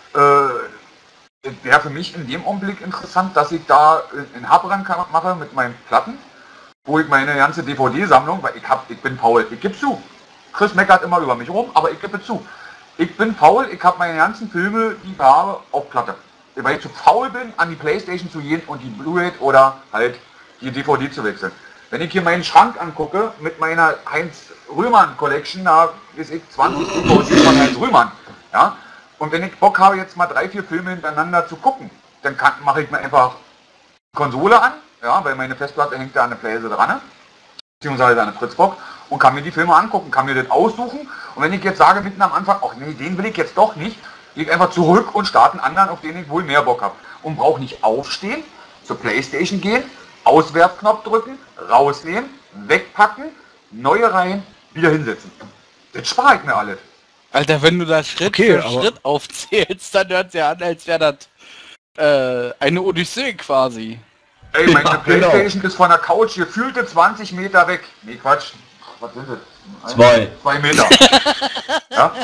wäre für mich in dem Augenblick interessant, dass ich da einen Hub ran mache mit meinen Platten, wo ich meine ganze DVD-Sammlung, weil ich bin faul, ich gebe zu. Chris meckert immer über mich rum, aber ich gebe zu. Ich bin faul, ich habe meine ganzen Filme, die ich habe, auf Platte. Weil ich zu faul bin, an die Playstation zu gehen und die Blu-ray oder halt die DVD zu wechseln. Wenn ich hier meinen Schrank angucke, mit meiner Heinz Rühmann Collection, da ist ich 20 DVDs von Heinz Rühmann, ja, und wenn ich Bock habe, jetzt mal 3, 4 Filme hintereinander zu gucken, dann mache ich mir einfach Konsole an, ja, weil meine Festplatte hängt da an der Playse dran, beziehungsweise an der Fritzbox, und kann mir die Filme angucken, kann mir das aussuchen, und wenn ich jetzt sage mitten am Anfang, ach nee, den will ich jetzt doch nicht, gehe ich einfach zurück und starte einen anderen, auf den ich wohl mehr Bock habe. Und brauche nicht aufstehen, zur Playstation gehen, Auswerfknopf drücken, rausnehmen, wegpacken, neue rein, wieder hinsetzen. Das spare ich mir alles. Alter, wenn du das Schritt für Schritt aufzählst, dann hört es ja an, als wäre das eine Odyssee quasi. Ey, meine Playstation ist von der Couch gefühlte 20 Meter weg. Nee, Quatsch. Was sind das? 2 Meter. Ja?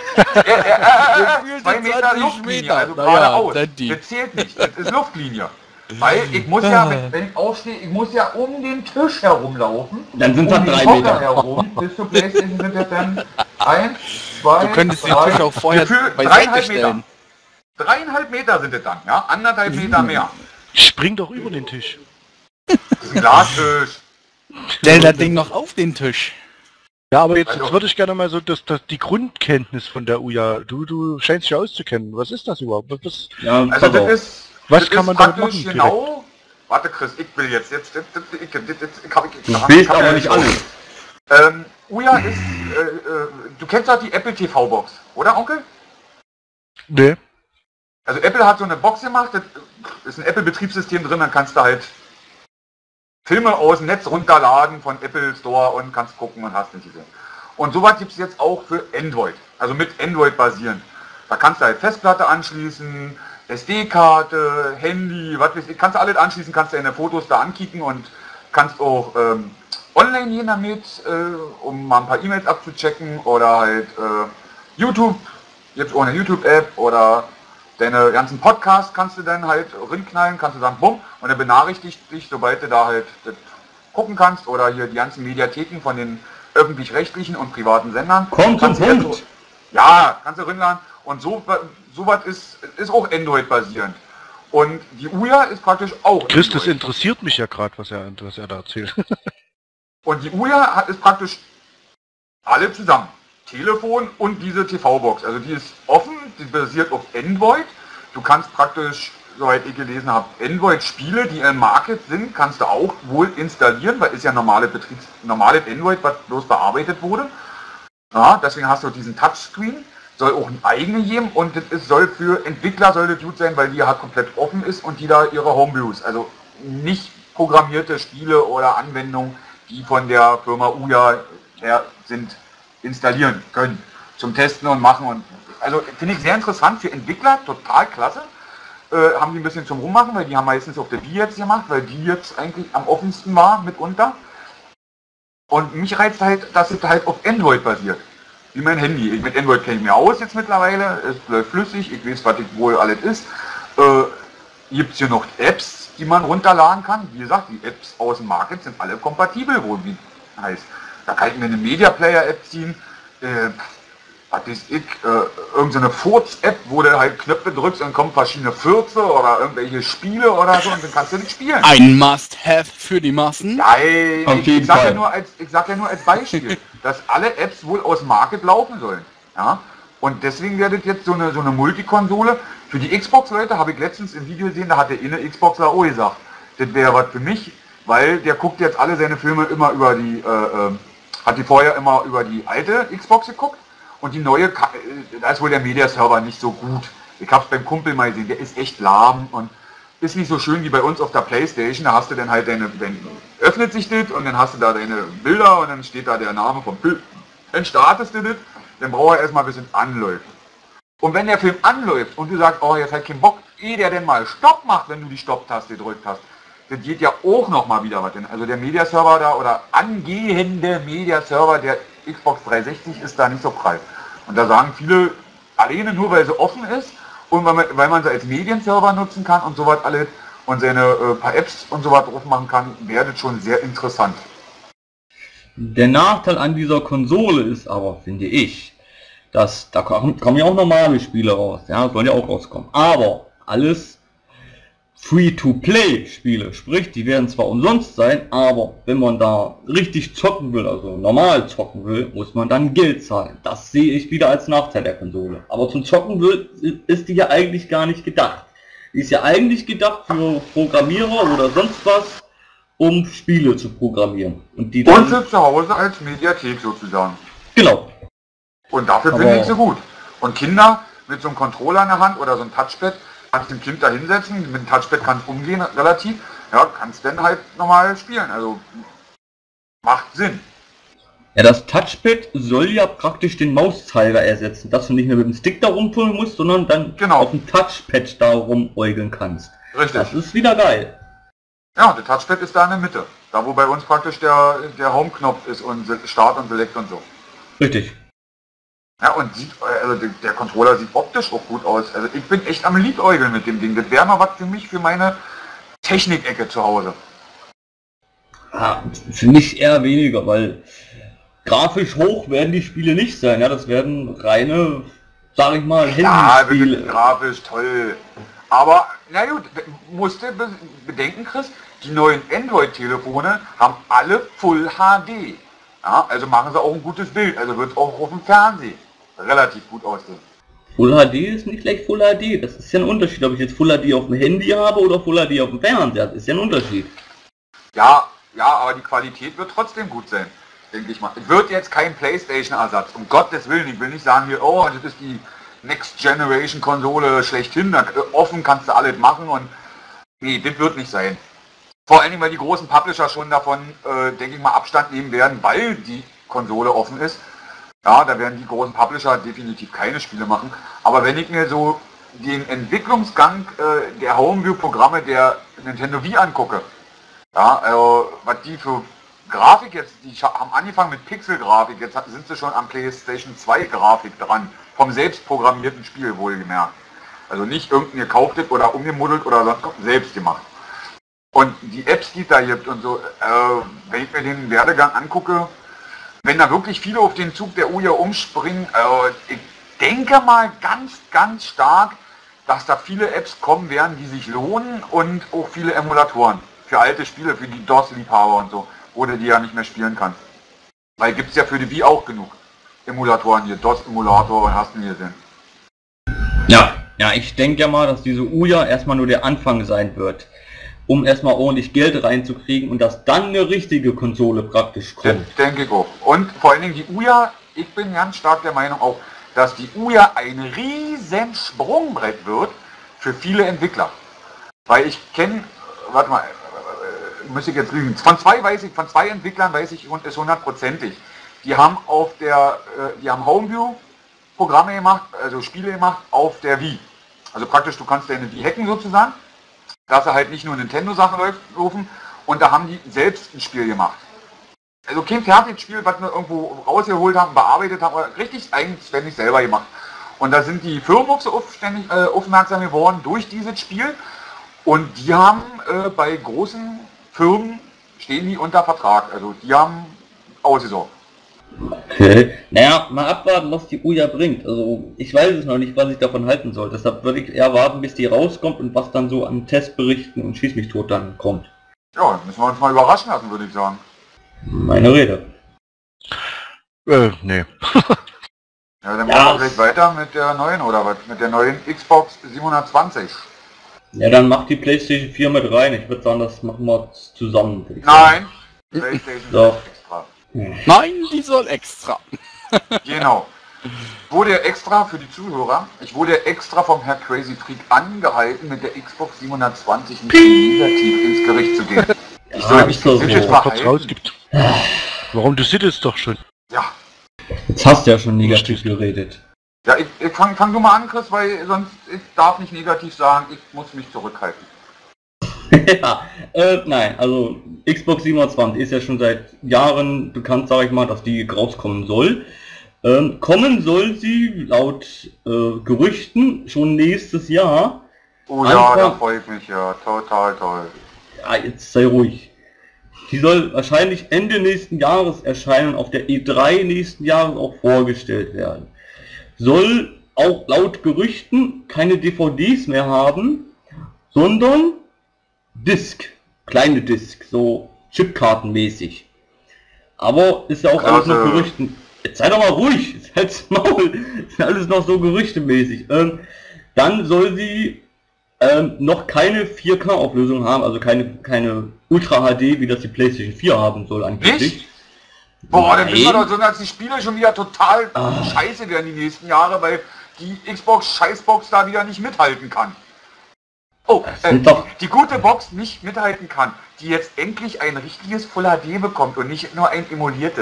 2 Meter Luftlinie, also geradeaus. Das zählt nicht, das ist Luftlinie. Weil ich muss ja, wenn ich aufstehe, ich muss ja um den Tisch herumlaufen. Dann sind das 3 Meter. Herum. Bis zur Playstation sind das dann 1, 2, Du könntest den Tisch auch vorher beiseite stellen. 3,5 Meter sind es dann, ja? 1,5 Meter mehr. Spring doch über den Tisch. Das ist ein Glastisch. Stell das Ding noch auf den Tisch. Ja, aber jetzt würde ich gerne mal so die Grundkenntnis von der Uja. Du scheinst dich auszukennen. Was ist das überhaupt? Ja, also das ist... Was kann man damit machen? Genau. Warte Chris, ich will jetzt. Ich weiß aber nicht alles. Uja ist, du kennst doch die Apple TV Box, oder Onkel? Nee. Also Apple hat so eine Box gemacht, das ist ein Apple Betriebssystem drin, dann kannst du halt Filme aus dem Netz runterladen von Apple Store und kannst gucken und hast nicht gesehen. Und sowas gibt es jetzt auch für Android, also mit Android basierend. Da kannst du halt Festplatte anschließen, SD-Karte, Handy, was weiß ich, kannst du alles anschließen, kannst du deine Fotos da ankicken und kannst auch online gehen damit, um mal ein paar E-Mails abzuchecken oder halt YouTube, jetzt ohne YouTube-App oder deine ganzen Podcasts kannst du dann halt rinknallen, kannst du sagen, bumm, und dann benachrichtigt dich, sobald du da halt gucken kannst oder hier die ganzen Mediatheken von den öffentlich-rechtlichen und privaten Sendern. Kommt zum Punkt! Ja, kannst du rinladen. Und sowas ist auch Android-basierend. Und die Uja ist praktisch auch Chris, Android. Das interessiert mich ja gerade, was er da erzählt. Und die Uja ist praktisch alle zusammen. Telefon und diese TV-Box. Also die ist offen, die basiert auf Android. Du kannst praktisch, soweit ich gelesen habe, Android-Spiele, die im Market sind, kannst du auch wohl installieren, weil ist ja normales Android, was bloß bearbeitet wurde. Ja, deswegen hast du diesen Touchscreen. Soll auch ein eigenes geben und soll für Entwickler soll das gut sein, weil die halt komplett offen ist und die da ihre Homebrews, also nicht programmierte Spiele oder Anwendungen, die von der Firma Uja her sind, installieren können zum Testen und machen. Und also finde ich sehr interessant für Entwickler, total klasse. Haben die ein bisschen zum Rummachen, weil die haben meistens auf der Wii jetzt gemacht, weil die jetzt eigentlich am offensten war mitunter. Und mich reizt halt, dass es halt auf Android basiert. Wie mein Handy. Mit Android kenne ich mir aus jetzt mittlerweile. Es läuft flüssig, ich weiß, was wohl alles ist. Gibt es hier noch Apps, die man runterladen kann? Wie gesagt, die Apps aus dem Market sind alle kompatibel, wohl wie heißt. Da kann ich mir eine Media Player App ziehen. Was ist ich? Irgendeine Furz-App, wo du halt Knöpfe drückst und kommen verschiedene Fürze oder irgendwelche Spiele oder so und dann kannst du nicht spielen. Ein Must-Have für die Massen? Nein, ich sag ja nur als Beispiel, dass alle Apps wohl aus dem Market laufen sollen. Ja? Und deswegen werdet jetzt so eine Multikonsole. Für die Xbox-Leute habe ich letztens im Video gesehen, da hat der eine Xboxler auch gesagt, das wäre was für mich, weil der guckt jetzt alle seine Filme immer über die, hat die vorher immer über die alte Xbox geguckt. Und die neue, da ist wohl der Media-Server nicht so gut. Ich hab's beim Kumpel mal gesehen, der ist echt lahm und ist nicht so schön wie bei uns auf der Playstation. Da hast du dann halt öffnet sich das und dann hast du da deine Bilder und dann steht da der Name vom Film. Dann startest du das, dann braucht er erstmal ein bisschen anläuft. Und wenn der Film anläuft und du sagst, oh, jetzt hat keinen Bock, ehe der denn mal Stopp macht, wenn du die Stopp-Taste gedrückt hast, das geht ja auch nochmal wieder was hin. Also der Media-Server da oder angehende Media-Server der Xbox 360 ist da nicht so prall. Und da sagen viele, alleine nur weil sie offen ist und weil man sie als Medienserver nutzen kann und sowas alles und seine paar Apps und sowas drauf machen kann, wäre das schon sehr interessant. Der Nachteil an dieser Konsole ist aber, finde ich, dass da kommen ja auch normale Spiele raus, ja, sollen ja auch rauskommen. Aber alles Free-to-Play-Spiele, sprich, die werden zwar umsonst sein, aber wenn man da richtig zocken will, also normal zocken will, muss man dann Geld zahlen. Das sehe ich wieder als Nachteil der Konsole. Aber zum Zocken ist die ja eigentlich gar nicht gedacht. Die ist ja eigentlich gedacht für Programmierer oder sonst was, um Spiele zu programmieren. Und die dann... Und für zu Hause als Mediathek sozusagen. Genau. Und dafür finde ich sie gut. Und Kinder mit so einem Controller in der Hand oder so ein Touchpad, kannst dem Kind da hinsetzen, mit dem Touchpad kannst du umgehen relativ, ja, kannst dann halt normal spielen. Also macht Sinn. Ja, das Touchpad soll ja praktisch den Mauszeiger ersetzen, dass du nicht mehr mit dem Stick da rumtun musst, sondern dann auf dem Touchpad da rumäugeln kannst. Richtig. Das ist wieder geil. Ja, der Touchpad ist da in der Mitte. Da wo bei uns praktisch der Home-Knopf ist und Start und Select und so. Richtig. Ja, und der Controller sieht optisch auch gut aus. Also ich bin echt am Liebäugeln mit dem Ding. Das wäre mal was für mich, für meine Technikecke zu Hause. Ah, für mich eher weniger, weil grafisch hoch werden die Spiele nicht sein. Ja, das werden reine, sag ich mal, Handyspiele. Ja, grafisch toll. Aber, na gut, musst du bedenken, Chris, die neuen Android-Telefone haben alle Full HD. Ja, also machen sie auch ein gutes Bild. Also wird auch auf dem Fernsehen relativ gut aussehen. Full HD ist nicht gleich Full HD. Das ist ja ein Unterschied, ob ich jetzt Full HD auf dem Handy habe oder Full HD auf dem Fernseher. Das ist ja ein Unterschied. Ja, aber die Qualität wird trotzdem gut sein, denke ich mal. Es wird jetzt kein PlayStation-Ersatz. Um Gottes Willen, ich will nicht sagen hier, oh, das ist die Next Generation Konsole schlechthin. Offen kannst du alles machen und nee, das wird nicht sein. Vor allen Dingen, weil die großen Publisher schon davon, denke ich mal, Abstand nehmen werden, weil die Konsole offen ist. Ja, da werden die großen Publisher definitiv keine Spiele machen. Aber wenn ich mir so den Entwicklungsgang der Homeview-Programme der Nintendo Wii angucke, ja, also was die für Grafik jetzt, die haben angefangen mit Pixel-Grafik, jetzt sind sie schon am PlayStation 2 Grafik dran, vom selbstprogrammierten Spiel wohlgemerkt. Also nicht irgendein gekauftes oder umgemuddelt oder sonst selbst gemacht. Und die Apps, die es da gibt und so, wenn ich mir den Werdegang angucke, wenn da wirklich viele auf den Zug der Ouya umspringen, ich denke mal ganz stark, dass da viele Apps kommen werden, die sich lohnen und auch viele Emulatoren für alte Spiele, für die DOS-Liebhaber und so, wo du die ja nicht mehr spielen kannst. Weil gibt es ja für die Wii auch genug Emulatoren hier, DOS-Emulator und hast du hier gesehen. Ja, ich denke ja mal, dass diese Ouya erstmal nur der Anfang sein wird, um erstmal ordentlich Geld reinzukriegen und dass dann eine richtige Konsole praktisch kommt. Das denke ich auch. Und vor allen Dingen die Ouya, ich bin ganz stark der Meinung auch, dass die Ouya ein riesen Sprungbrett wird für viele Entwickler. Weil ich kenne, warte mal, muss ich jetzt lügen, von zwei Entwicklern weiß ich und ist hundertprozentig. Die haben die haben Homeview Programme gemacht, also Spiele gemacht auf der Wii. Also praktisch, du kannst deine Wii hacken sozusagen, dass er halt nicht nur Nintendo-Sachen laufen und da haben die selbst ein Spiel gemacht. Also kein fertiges Spiel, was wir irgendwo rausgeholt haben, bearbeitet haben, richtig eigenständig selber gemacht. Und da sind die Firmen auch so aufmerksam geworden durch dieses Spiel und die haben bei großen Firmen stehen die unter Vertrag, also die haben ausgesorgt. Okay. Naja, mal abwarten, was die Ouya bringt. Also ich weiß es noch nicht, was ich davon halten soll. Deshalb würde ich eher warten, bis die rauskommt und was dann so an Testberichten und Schieß mich tot dann kommt. Ja, müssen wir uns mal überraschen lassen, würde ich sagen. Meine Rede. Nee. Ja, dann machen wir gleich weiter mit der neuen, oder was? Mit der neuen Xbox 720. Ja, dann macht die PlayStation 4 mit rein. Ich würde sagen, das machen wir zusammen. Nein! PlayStation Doch. extra. Nein, die soll extra. Genau. Wurde extra für die Zuhörer, ich wurde extra vom Herr Crazy Freak angehalten, mit der Xbox 720 nicht negativ ins Gericht zu gehen. Ich soll mich physisch verhalten. Warum, du siehst doch schon. Ja. Jetzt hast du ja schon negativ geredet. Ja, fang du mal an, Chris, weil sonst, ich darf nicht negativ sagen, ich muss mich zurückhalten. Ja, nein, also Xbox 720 ist ja schon seit Jahren bekannt, sage ich mal, dass die rauskommen soll. Kommen soll sie laut Gerüchten schon nächstes Jahr. Oh ja, da Anfang- freue ich mich ja. Total toll. Ja, jetzt sei ruhig. Die soll wahrscheinlich Ende nächsten Jahres erscheinen, auf der E3 nächsten Jahres auch vorgestellt werden. Soll auch laut Gerüchten keine DVDs mehr haben, sondern Disc, kleine Disc, so Chipkartenmäßig. Aber ist ja auch alles noch Klasse. Gerüchten. Jetzt sei doch mal ruhig, jetzt halt's Maul, ist alles noch so gerüchtemäßig. Dann soll sie noch keine 4K-Auflösung haben, also keine Ultra HD, wie das die PlayStation 4 haben soll angeblich. Nicht? Boah, dann wissen wir Nein. doch so, dass die Spiele schon wieder total scheiße werden die nächsten Jahre, weil die Xbox-Scheißbox da wieder nicht mithalten kann. Oh, sind doch- die gute Box nicht mithalten kann, die jetzt endlich ein richtiges Full HD bekommt und nicht nur ein emuliertes.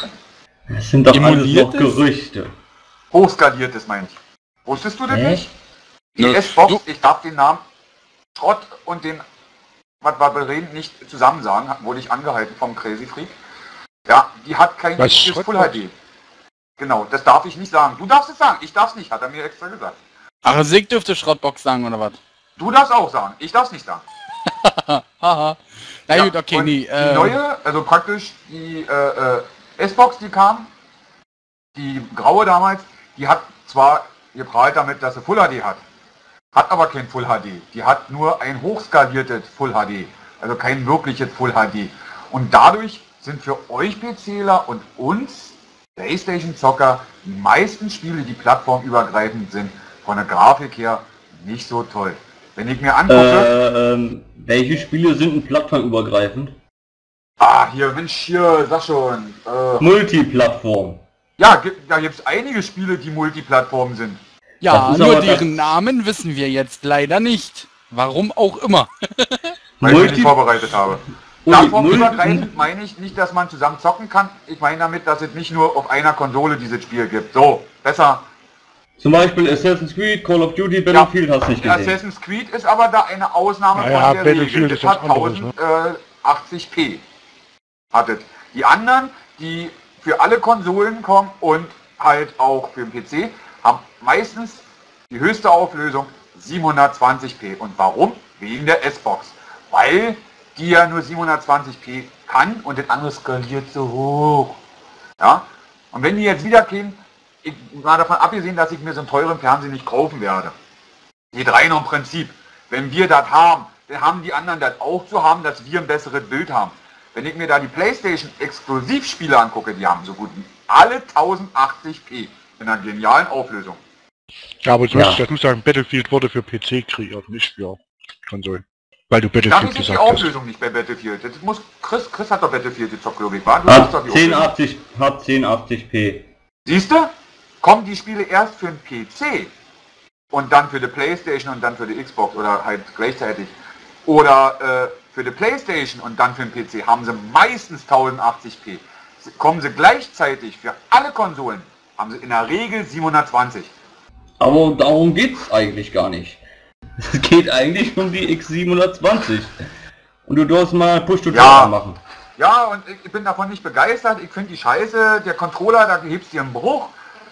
Das sind doch alles noch Emuliertes? Gerüchte. Hochskaliertes meine ich. Wusstest du das Hä? nicht? Die Nö. S-Box, Du- ich darf den Namen Schrott und den, was wir reden, nicht zusammen sagen, wurde ich angehalten vom Crazy Freak. Ja, die hat kein Was, richtiges Full Schrottbox? HD. Genau, das darf ich nicht sagen. Du darfst es sagen, ich darf es nicht, hat er mir extra gesagt. Ach, Sig dürfte Schrottbox sagen, oder was? Du darfst auch sagen, ich darf es nicht sagen. Haha. Na Ja, gut, okay, und nee. Die neue, also praktisch die S-Box, die kam, die graue damals, die hat zwar geprahlt damit, dass sie Full HD hat aber kein Full HD. Die hat nur ein hochskaliertes Full HD, also kein wirkliches Full HD. Und dadurch sind für euch PCler und uns PlayStation-Zocker die meisten Spiele, die plattformübergreifend sind, von der Grafik her nicht so toll. Wenn ich mir angucke, Welche Spiele sind denn plattformübergreifend? hier, Mensch, hier, sag schon, Multiplattform. ja, da gibt es einige Spiele, die Multiplattform sind. Ja, Das ist nur aber deren Namen wissen wir jetzt leider nicht. Warum auch immer. Weil ich mich Multi- nicht vorbereitet habe. Ui, Plattformübergreifend meine ich nicht, dass man zusammen zocken kann. Ich meine damit, dass es nicht nur auf einer Konsole dieses Spiel gibt. So, besser. Zum Beispiel Assassin's Creed, Call of Duty, Battlefield hast du nicht gesehen. Assassin's Creed ist aber da eine Ausnahme Naja, von der Battlefield Regel. ist Das hat was anderes, ne? 1080p. Hattet. Die anderen, die für alle Konsolen kommen und halt auch für den PC, haben meistens die höchste Auflösung 720p. Und warum? Wegen der S-Box. Weil die ja nur 720p kann und das andere skaliert so hoch. Ja? Und wenn die jetzt wieder kämen, ich mal davon abgesehen, dass ich mir so einen teuren Fernseher nicht kaufen werde. Die drei noch im Prinzip. Wenn wir das haben, dann haben die anderen das auch zu haben, dass wir ein besseres Bild haben. Wenn ich mir da die PlayStation Exklusivspiele angucke, die haben so gut wie alle 1080p in einer genialen Auflösung. Ja, aber Ja. das muss sagen, Battlefield wurde für PC kreiert, nicht für Konsolen. Weil du Dafür Battlefield ist die gesagt hast. Auflösung nicht bei Battlefield. Das muss Chris hat doch Battlefield gezockt, glaube ich. War? Du hast doch Hat die Auflösung. 1080p. Siehst du? Kommen die Spiele erst für den PC und dann für die PlayStation und dann für die Xbox oder halt gleichzeitig. Oder für die PlayStation und dann für den PC haben sie meistens 1080p. Kommen sie gleichzeitig für alle Konsolen, haben sie in der Regel 720. Aber darum geht's eigentlich gar nicht. Es geht eigentlich um die X720. Und du darfst mal Push-to-Talk Ja. machen. Ja, und ich bin davon nicht begeistert. Ich finde die Scheiße, der Controller, da hebst du einen Bruch.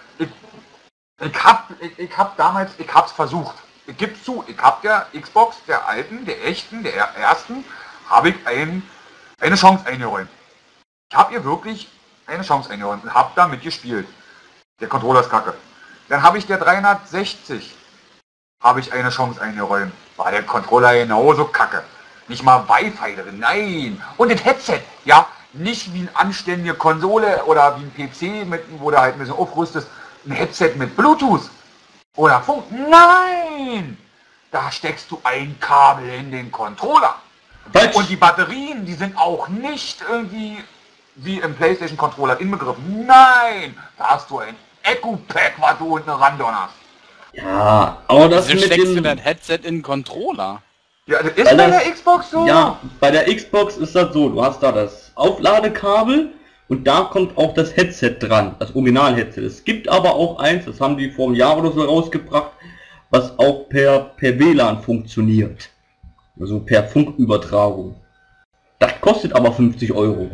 Ich hab's versucht. Ich gebe zu, ich hab der Xbox, der alten, der echten, der ersten, habe ich eine Chance eingeräumt. Ich habe ihr wirklich eine Chance eingeräumt und habe damit gespielt. Der Controller ist kacke. Dann habe ich der 360, habe ich eine Chance eingeräumt. War der Controller genauso kacke. Nicht mal Wi-Fi drin, nein. Und das Headset, ja, nicht wie eine anständige Konsole oder wie ein PC, wo du halt ein bisschen aufrüstest, ein Headset mit Bluetooth oder Funk. Nein! Da steckst du ein Kabel in den Controller. Falsch. Und die Batterien, die sind auch nicht irgendwie wie im PlayStation Controller inbegriffen. Nein! Da hast du ein Echo-Pack, was du unten ran donnerst. Ja, aber das Wieso mit steckst du dem... dein Headset in den Controller? Ja, das ist Weil bei das- der Xbox so. Ja, bei der Xbox ist das so, du hast da das Aufladekabel und da kommt auch das Headset dran, das Original-Headset. Es gibt aber auch eins, das haben die vor einem Jahr oder so rausgebracht, was auch per WLAN funktioniert. Also per Funkübertragung. Das kostet aber 50 Euro.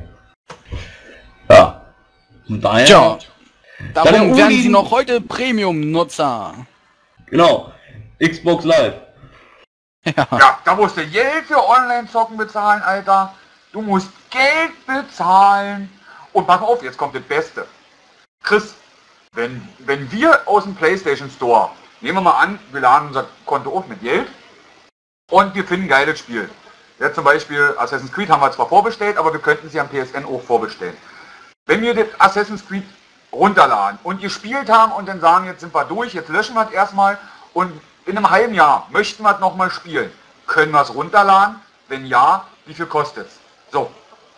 Ja. Von daher... Tja, der darum werden Odin- Sie noch heute Premium-Nutzer. Genau. Xbox Live. Ja. Ja, da musst du Geld für Online-Zocken bezahlen, Alter. Du musst Geld bezahlen. Und pass auf, jetzt kommt das Beste. Chris, wenn wir aus dem PlayStation Store, nehmen wir mal an, wir laden unser Konto auf mit Geld und wir finden ein geiles Spiel. Ja, zum Beispiel Assassin's Creed haben wir zwar vorbestellt, aber wir könnten sie am PSN auch vorbestellen. Wenn wir das Assassin's Creed runterladen und gespielt haben und dann sagen, jetzt sind wir durch, jetzt löschen wir es erstmal und in einem halben Jahr möchten wir es nochmal spielen, können wir es runterladen? Wenn ja, wie viel kostet es? So.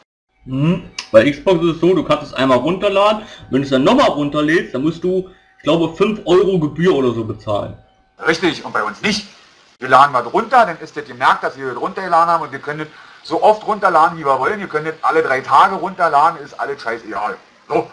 Bei Xbox ist es so, du kannst es einmal runterladen, wenn du es dann nochmal runterlädst, dann musst du, ich glaube, 5 Euro Gebühr oder so bezahlen. Richtig, und bei uns nicht. Wir laden was runter, dann ist das gemerkt, dass wir das runtergeladen haben und wir können das so oft runterladen, wie wir wollen. Wir können das alle 3 Tage runterladen, ist alles scheißegal. So.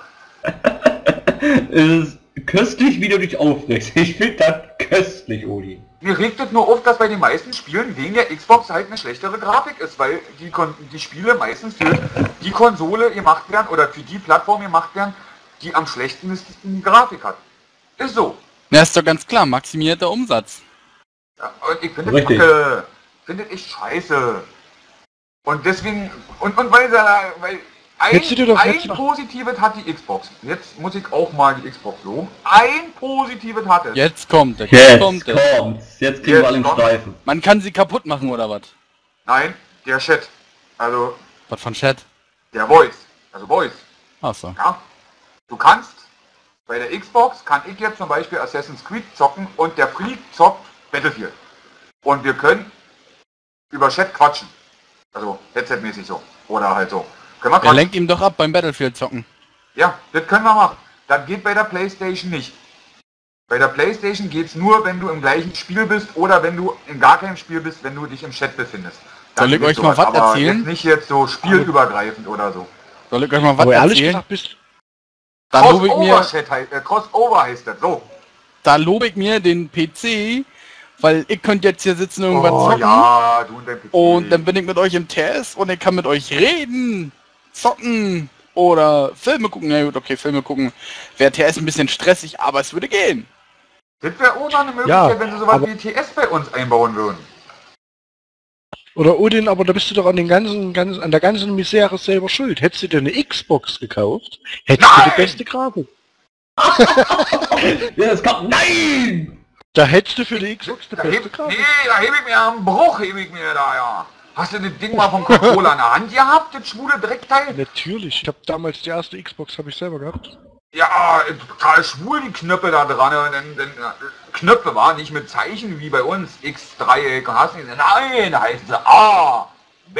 Es ist köstlich, wie du dich aufregst. Ich finde das köstlich, Uli. Mir regt es nur auf, dass bei den meisten Spielen wegen der Xbox halt eine schlechtere Grafik ist, weil die Spiele meistens für die Konsole gemacht werden oder für die Plattform gemacht werden, die am schlechtesten Grafik hat. Ist so. Ja, ist doch ganz klar, maximierter Umsatz. Ja, und ich finde Richtig. das finde echt scheiße. Und deswegen, und weil Hättest du dir doch- ein hättest du doch- Positives hat die Xbox. Jetzt muss ich auch mal die Xbox loben. Ein Positives hat es. Jetzt kommt es, Jetzt kommt es. kommt's. Jetzt kriegen wir alle im Jetzt Streifen. Man kann sie kaputt machen, oder was? Nein, der Chat. Also Was von Chat? der Voice. Also Voice. Achso. Ja. Du kannst, bei der Xbox kann ich jetzt zum Beispiel Assassin's Creed zocken und der Freak zockt Battlefield. Und wir können über Chat quatschen. Also headsetmäßig so. Oder halt so. Können wir Er quatschen. lenkt ihm doch ab beim Battlefield zocken. Ja, das können wir machen. Das geht bei der PlayStation nicht. Bei der PlayStation geht es nur, wenn du im gleichen Spiel bist oder wenn du in gar keinem Spiel bist, wenn du dich im Chat befindest. Dann Soll ich geht euch mal sowas, was aber erzählen? Jetzt nicht jetzt so spielübergreifend oder so. Soll ich euch mal was Aber ehrlich erzählen? gesagt bist Da lobe ich mir, Crossover heißt das. So. da lobe ich mir den PC, weil ich könnte jetzt hier sitzen und irgendwas Oh zocken. ja, du und dein PC. Und dann bin ich mit euch im TS und ich kann mit euch reden, zocken oder Filme gucken. Ja gut, okay, Filme gucken wäre TS ein bisschen stressig, aber es würde gehen. Das wäre auch noch eine Möglichkeit, Ja, wenn sie sowas aber- wie TS bei uns einbauen würden. Oder Odin, aber da bist du doch an der ganzen Misere selber schuld. Hättest du dir eine Xbox gekauft, hättest du Nein! die beste Grafik. Ja, es kommt. Nein! Da hättest du für die Xbox die Da beste heb, Grafik. nee, da hebe ich mir am Bruch, hebe ich mir da, ja. Hast du das Ding mal vom Controller in der Hand gehabt, das schwule Dreckteil? Natürlich, ich habe damals die erste Xbox habe ich selber gehabt. Ja, total schwul die Knöpfe da dran. Und dann Knöpfe waren nicht mit Zeichen wie bei uns. X, Dreieck und hast nicht. Nein, da heißen sie A, B,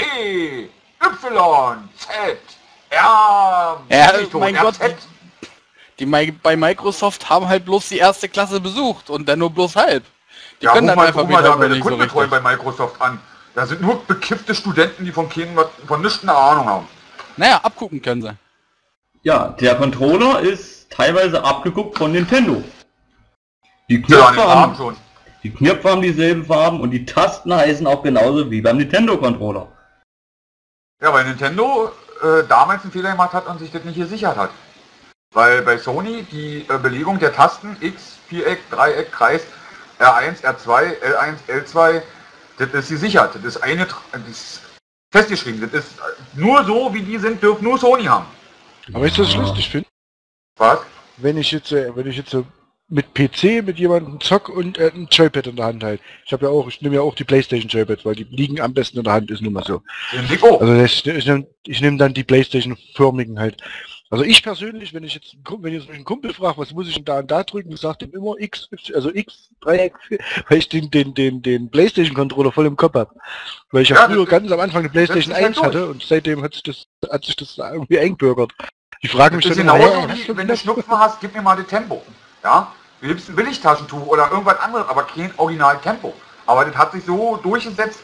Y, Z, R, Ja, nicht tot, mein Gott, RZ. bei Microsoft haben halt bloß die erste Klasse besucht und dann nur bloß halb. Die Ja, können dann guck einfach mal da wieder meine nicht so Kundenbetreuung richtig. bei Microsoft an. Da sind nur bekiffte Studenten, die von nichts eine Ahnung haben. Naja, abgucken können sie. Ja, der Controller ist teilweise abgeguckt von Nintendo. Die Ja, an den Knöpfe, Farben haben, schon. die Knöpfe haben dieselben Farben und die Tasten heißen auch genauso wie beim Nintendo Controller. Ja, weil Nintendo damals einen Fehler gemacht hat und sich das nicht gesichert hat. Weil bei Sony die Belegung der Tasten X, Viereck, Dreieck, Kreis, R1, R2, L1, L2, das ist gesichert. Das ist festgeschrieben. Das ist nur so, wie die sind, dürfen nur Sony haben. Aber weißt du, was ich lustig finde? Was? Wenn ich jetzt mit PC mit jemandem zock und ein Joypad in der Hand halt. Ich nehme ja auch die PlayStation Joypads, weil die liegen am besten in der Hand, ist nun mal so. Den Nico. Also ich nehm dann die PlayStation-förmigen halt. Also ich persönlich, wenn ich jetzt einen Kumpel frage, was muss ich denn da und da drücken, sagt ihm immer X, also X, Dreieck, weil ich den PlayStation-Controller voll im Kopf habe. Weil ich ja Ja, früher das- ganz am Anfang eine PlayStation das ist 1 halt hatte und seitdem hat sich das irgendwie eingebürgert. Ich frage mich Das ist dann immer, genauso hey, hast wie, du wenn du das? Schnupfen hast, gib mir mal das Tempo. Ja? Du gibst ein Billigtaschentuch oder irgendwas anderes, aber kein Original-Tempo. Aber das hat sich so durchgesetzt.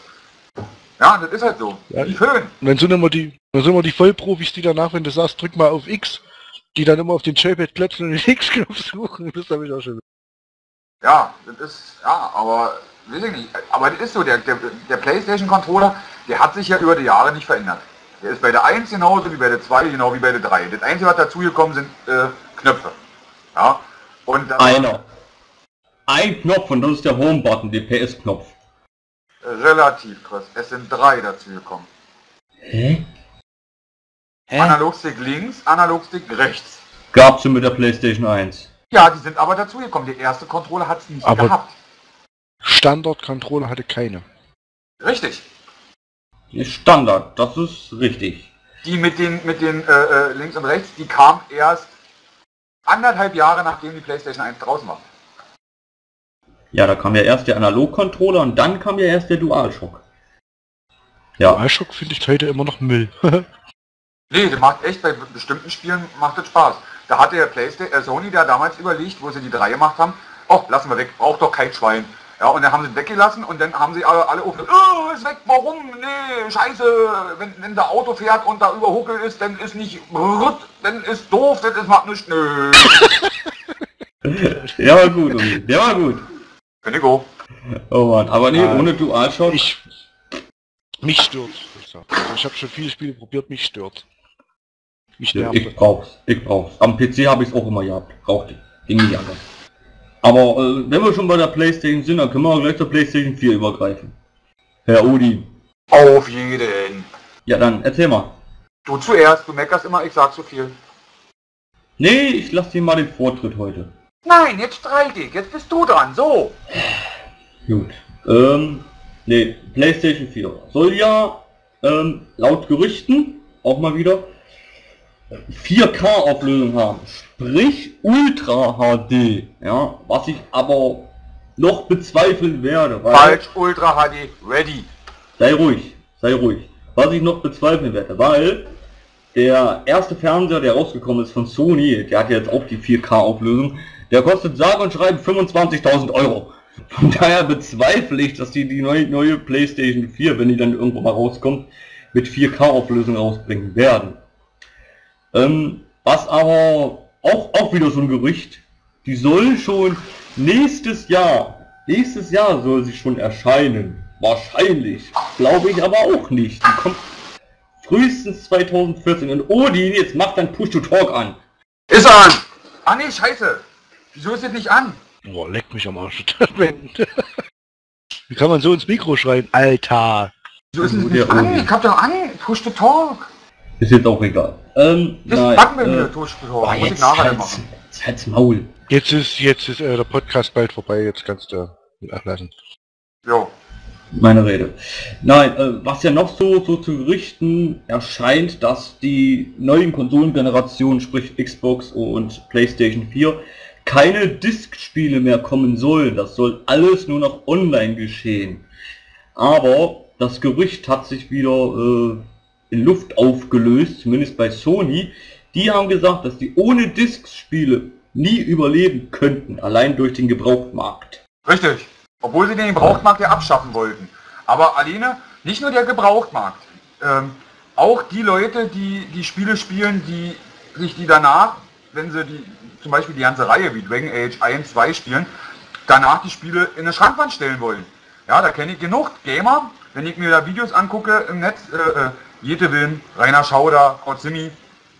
Ja, das ist halt so. Ja, Die Föhn. Und dann sind immer die Vollprofis, die danach, wenn du sagst, drück mal auf X, die dann immer auf den Joypad klopfen und den X-Knopf suchen. Das habe ich auch schon. Ja, das ist, ja, aber weiß ich nicht, aber das ist so, der PlayStation Controller, der hat sich ja über die Jahre nicht verändert. Der ist bei der 1 genauso wie bei der 2, genau wie bei der 3. Das Einzige, was dazugekommen sind, Knöpfe. Ja? Und Ein Knopf und das ist der Home-Button, der PS-Knopf. Relativ, Chris. Es sind 3 dazugekommen. Hä? Analogstick links, Analogstick rechts. Gab's schon mit der PlayStation 1. Ja, die sind aber dazugekommen. Der erste Controller hat es nicht Aber gehabt. Standard-Controller hatte keine. Richtig. Die ist Standard, das ist richtig. Die mit den links und rechts, die kam erst 1,5 Jahre nachdem die PlayStation 1 draußen war. Ja, da kam ja erst der Analog-Controller und dann kam ja erst der DualShock. Ja. DualShock finde ich heute immer noch Müll. Nee, das macht echt, bei bestimmten Spielen macht das Spaß. Da hatte der Sony da damals überlegt, wo sie die 3 gemacht haben, oh, lassen wir weg, braucht doch kein Schwein. Ja, und dann haben sie weggelassen und dann haben sie alle aufgehört, oh, ist weg, warum? Nee, scheiße, wenn der Auto fährt und da überhuckelt ist, dann ist nicht brrrt, dann ist doof, das macht nichts, nö. Der war gut, okay. Der war gut. Finde ich auch. Oh Mann, aber nee, ohne DualShock. Mich stört. Also ich habe schon viele Spiele probiert, mich stört. Mich nervt. Ich brauch's. Am PC habe ich es auch immer gehabt. Ging nicht anders. Aber wenn wir schon bei der PlayStation sind, dann können wir auch gleich zur PlayStation 4 übergreifen. Herr Odin. Auf jeden. Ja, dann erzähl mal. Du zuerst, du meckerst immer, ich sag so viel. Nee, ich lasse dir mal den Vortritt heute. Nein, jetzt streite ich, jetzt bist du dran, so. Gut. Nee, PlayStation 4 soll ja laut Gerüchten auch mal wieder 4K-Auflösung haben, sprich Ultra HD, ja, was ich aber noch bezweifeln werde, weil... Falsch, Ultra HD, ready. Sei ruhig, was ich noch bezweifeln werde, weil der erste Fernseher, der rausgekommen ist von Sony, der hat jetzt auch die 4K-Auflösung, der kostet sage und schreibe 25.000 Euro. Von daher bezweifle ich, dass die neue PlayStation 4, wenn die dann irgendwo mal rauskommt, mit 4K-Auflösung rausbringen werden. Was aber auch wieder so ein Gerücht, die soll schon nächstes Jahr soll sie schon erscheinen. Wahrscheinlich. Glaube ich aber auch nicht. Die kommt frühestens 2014. Und Odin, jetzt macht dann Push-to-Talk an. Ist an! Ah nee, scheiße! Wieso ist das nicht an? Boah, leck mich am Arsch. Wie kann man so ins Mikro schreien? Alter! Wieso ist es nicht an? Ich hab doch an! Push-to-Talk! Ist jetzt auch egal. Das packen wir wieder Push-to-Talk. Muss ich nachher machen. Halt's Maul. Jetzt ist der Podcast bald vorbei, jetzt kannst du ablassen. Jo. Meine Rede. Nein, was ja noch so zu Gerüchten erscheint, dass die neuen Konsolengenerationen, sprich Xbox und PlayStation 4, keine Disk-Spiele mehr kommen sollen. Das soll alles nur noch online geschehen. Aber das Gerücht hat sich wieder in Luft aufgelöst, zumindest bei Sony. Die haben gesagt, dass die ohne Disk-Spiele nie überleben könnten, allein durch den Gebrauchtmarkt. Richtig. Obwohl sie den Gebrauchtmarkt ja abschaffen wollten. Aber alleine, nicht nur der Gebrauchtmarkt, auch die Leute, die Spiele spielen, die sich die danach, wenn sie zum Beispiel die ganze Reihe wie Dragon Age 1, 2 spielen, danach die Spiele in eine Schrankwand stellen wollen. Ja, da kenne ich genug Gamer, wenn ich mir da Videos angucke im Netz, Jete Wilm, Rainer Schauder, Frau Zimmi,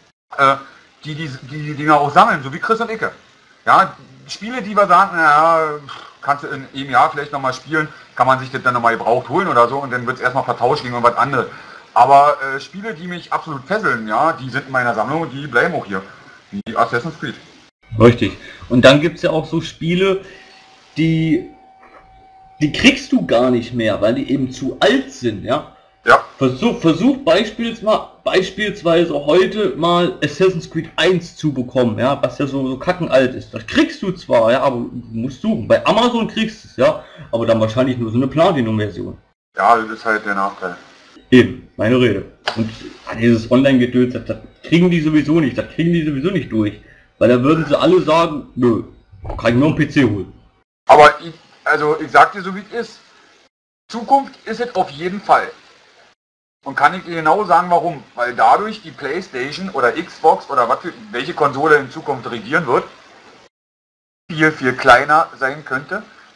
die Dinger auch sammeln, so wie Chris und Icke. Ja, Spiele, die wir sagen, naja, kannst du in einem Jahr vielleicht nochmal spielen, kann man sich das dann nochmal gebraucht holen oder so und dann wird es erstmal vertauscht gegen was anderes. Aber Spiele, die mich absolut fesseln, ja, die sind in meiner Sammlung und die bleiben auch hier. Wie Assassin's Creed. Richtig. Und dann gibt es ja auch so Spiele, die kriegst du gar nicht mehr, weil die eben zu alt sind, ja. Ja. Versuch beispielsweise heute mal Assassin's Creed 1 zu bekommen, ja, was ja so kackenalt ist. Das kriegst du zwar, ja, aber du musst suchen. Bei Amazon kriegst du es, ja, aber dann wahrscheinlich nur so eine Platinum-Version. Ja, das ist halt der Nachteil. Eben, meine Rede. Und dieses Online-Gedöns, das kriegen die sowieso nicht durch. Weil da würden sie alle sagen, nö, kann ich nur einen PC holen. Aber ich sag dir so wie es ist. Zukunft ist es auf jeden Fall. Und kann ich dir genau sagen, warum. Weil dadurch die PlayStation oder Xbox oder welche Konsole in Zukunft regieren wird, viel, viel kleiner sein könnte.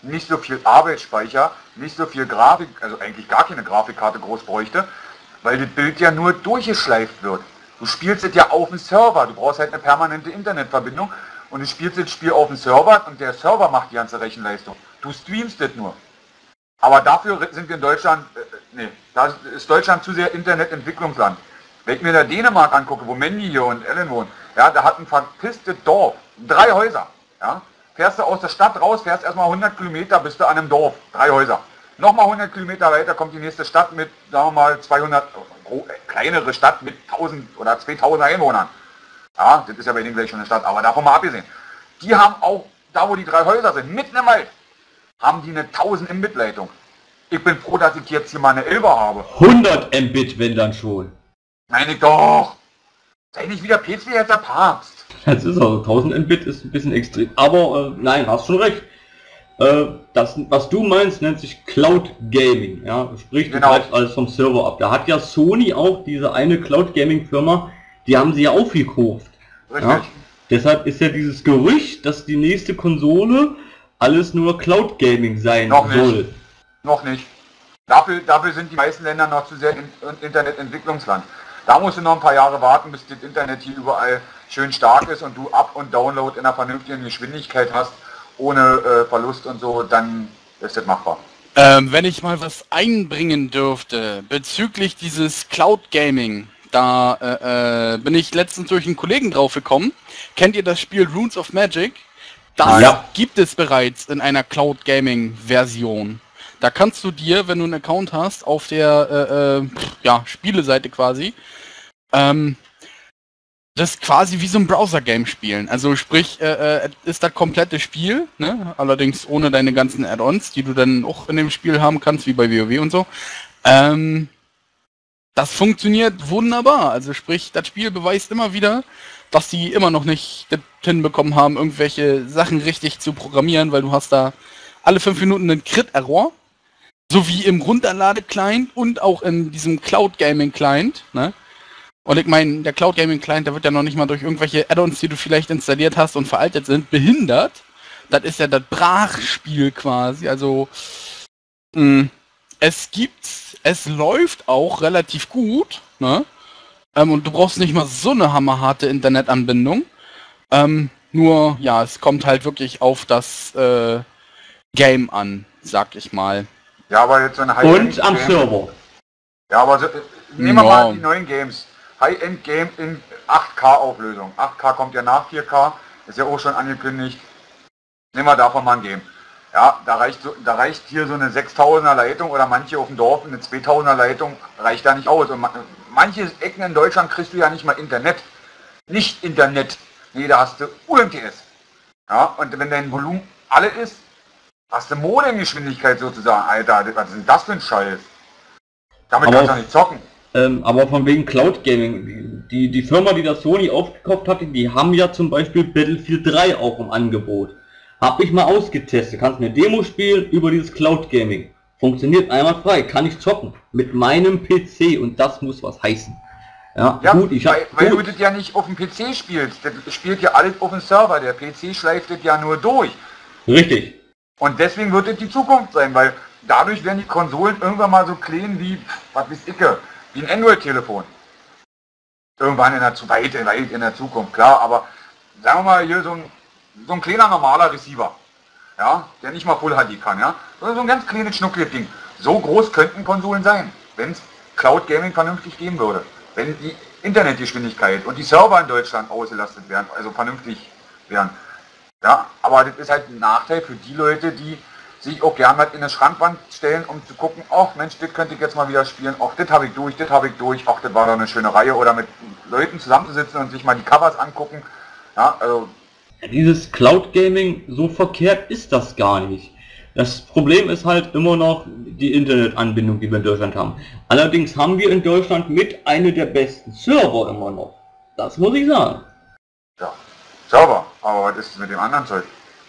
nicht so viel Arbeitsspeicher, nicht so viel Grafik, also eigentlich gar keine Grafikkarte groß bräuchte, weil das Bild ja nur durchgeschleift wird. Du spielst es ja auf dem Server, du brauchst halt eine permanente Internetverbindung und du spielst das Spiel auf dem Server und der Server macht die ganze Rechenleistung. Du streamst das nur. Aber dafür sind wir in Deutschland, da ist Deutschland zu sehr Internetentwicklungsland. Wenn ich mir da Dänemark angucke, wo Mandy hier und Ellen wohnen, ja, da hat ein verpisstes Dorf, 3 Häuser, ja. Fährst du aus der Stadt raus, fährst erstmal 100 Kilometer, bist du an einem Dorf, 3 Häuser. Nochmal 100 Kilometer weiter kommt die nächste Stadt mit, sagen wir mal, 200, kleinere Stadt mit 1000 oder 2000 Einwohnern. Ja, das ist ja bei denen gleich schon eine Stadt, aber davon mal abgesehen. Die haben auch, da wo die 3 Häuser sind, mitten im Wald, haben die eine 1000 Mbit-Leitung. Ich bin froh, dass ich jetzt hier mal eine 11er habe. 100 Mbit, wenn dann schon. Meine ich doch. Sei nicht wieder PC jetzt der Papst. Das ist also 1000 Mbit ist ein bisschen extrem. Aber nein, hast schon recht. Das, was du meinst, nennt sich Cloud Gaming. Ja? Sprich, du greifst alles vom Server ab. Da hat ja Sony auch diese eine Cloud Gaming Firma, die haben sie ja aufgekauft. Richtig. Ja? Deshalb ist ja dieses Gerücht, dass die nächste Konsole alles nur Cloud Gaming sein soll. Noch nicht. Dafür sind die meisten Länder noch zu sehr Internetentwicklungsland. Da musst du noch ein paar Jahre warten, bis das Internet hier überall schön stark ist und du Up- und Download in einer vernünftigen Geschwindigkeit hast, ohne Verlust und so, dann ist das machbar. Wenn ich mal was einbringen dürfte bezüglich dieses Cloud Gaming, da bin ich letztens durch einen Kollegen drauf gekommen. Kennt ihr das Spiel Runes of Magic? Das gibt es bereits in einer Cloud Gaming Version. Da kannst du dir, wenn du einen Account hast, auf der Spieleseite quasi, das quasi wie so ein Browser-Game spielen. Also sprich, ist das komplette Spiel, ne? Allerdings ohne deine ganzen Add-ons, die du dann auch in dem Spiel haben kannst, wie bei WoW und so. Das funktioniert wunderbar. Also sprich, das Spiel beweist immer wieder, dass die immer noch nicht hinbekommen haben, irgendwelche Sachen richtig zu programmieren, weil du hast da alle 5 Minuten einen Crit-Error. So wie im Runterlade-Client und auch in diesem Cloud-Gaming-Client, ne? Und ich meine, der Cloud-Gaming-Client, der wird ja noch nicht mal durch irgendwelche Add-ons, die du vielleicht installiert hast und veraltet sind, behindert. Das ist ja das Brachspiel quasi. Also, es läuft auch relativ gut, ne? Und du brauchst nicht mal so eine hammerharte Internetanbindung. Nur, ja, es kommt halt wirklich auf das Game an, sag ich mal. Ja, aber jetzt so eine High-End und am Server. Ja, aber so, nehmen wir mal die neuen Games. High-End-Game in 8K-Auflösung. 8K kommt ja nach 4K, ist ja auch schon angekündigt. Nehmen wir davon mal ein Game. Ja, da reicht hier so eine 6000er Leitung oder manche auf dem Dorf eine 2000er Leitung reicht da nicht aus. Und manche Ecken in Deutschland kriegst du ja nicht mal Internet. Nicht Internet. Nee, da hast du UMTS. Ja, und wenn dein Volumen alle ist, hast du Modemgeschwindigkeit sozusagen. Alter, was ist denn das für ein Scheiß? Damit kannst du nicht zocken. Aber von wegen Cloud Gaming, die Firma, die das Sony aufgekauft hatte, die haben ja zum Beispiel Battlefield 3 auch im Angebot. Hab ich mal ausgetestet, kannst eine Demo spielen über dieses Cloud Gaming. Funktioniert einwandfrei, kann ich zocken. Mit meinem PC und das muss was heißen. Ja, gut, weil du das ja nicht auf dem PC spielst. Das spielt ja alles auf dem Server. Der PC schleift das ja nur durch. Richtig. Und deswegen wird es die Zukunft sein, weil dadurch werden die Konsolen irgendwann mal so klein wie, was weiß ich, wie ein Android-Telefon. Irgendwann weit in der Zukunft, klar, aber sagen wir mal hier so ein kleiner normaler Receiver, ja, der nicht mal Full HD kann, ja, so ein ganz kleines schnuckliges Ding. So groß könnten Konsolen sein, wenn es Cloud Gaming vernünftig geben würde. Wenn die Internetgeschwindigkeit und die Server in Deutschland ausgelastet werden, also vernünftig wären. Ja, aber das ist halt ein Nachteil für die Leute, die sich auch gern mal in eine Schrankwand stellen, um zu gucken, ach Mensch, das könnte ich jetzt mal wieder spielen, ach, das habe ich durch, ach, das war doch eine schöne Reihe, oder mit Leuten zusammenzusitzen und sich mal die Covers angucken. Ja, also dieses Cloud Gaming, so verkehrt ist das gar nicht. Das Problem ist halt immer noch die Internetanbindung, die wir in Deutschland haben. Allerdings haben wir in Deutschland mit einer der besten Server immer noch. Das muss ich sagen. Ja, Server, aber was ist mit dem anderen Zeug?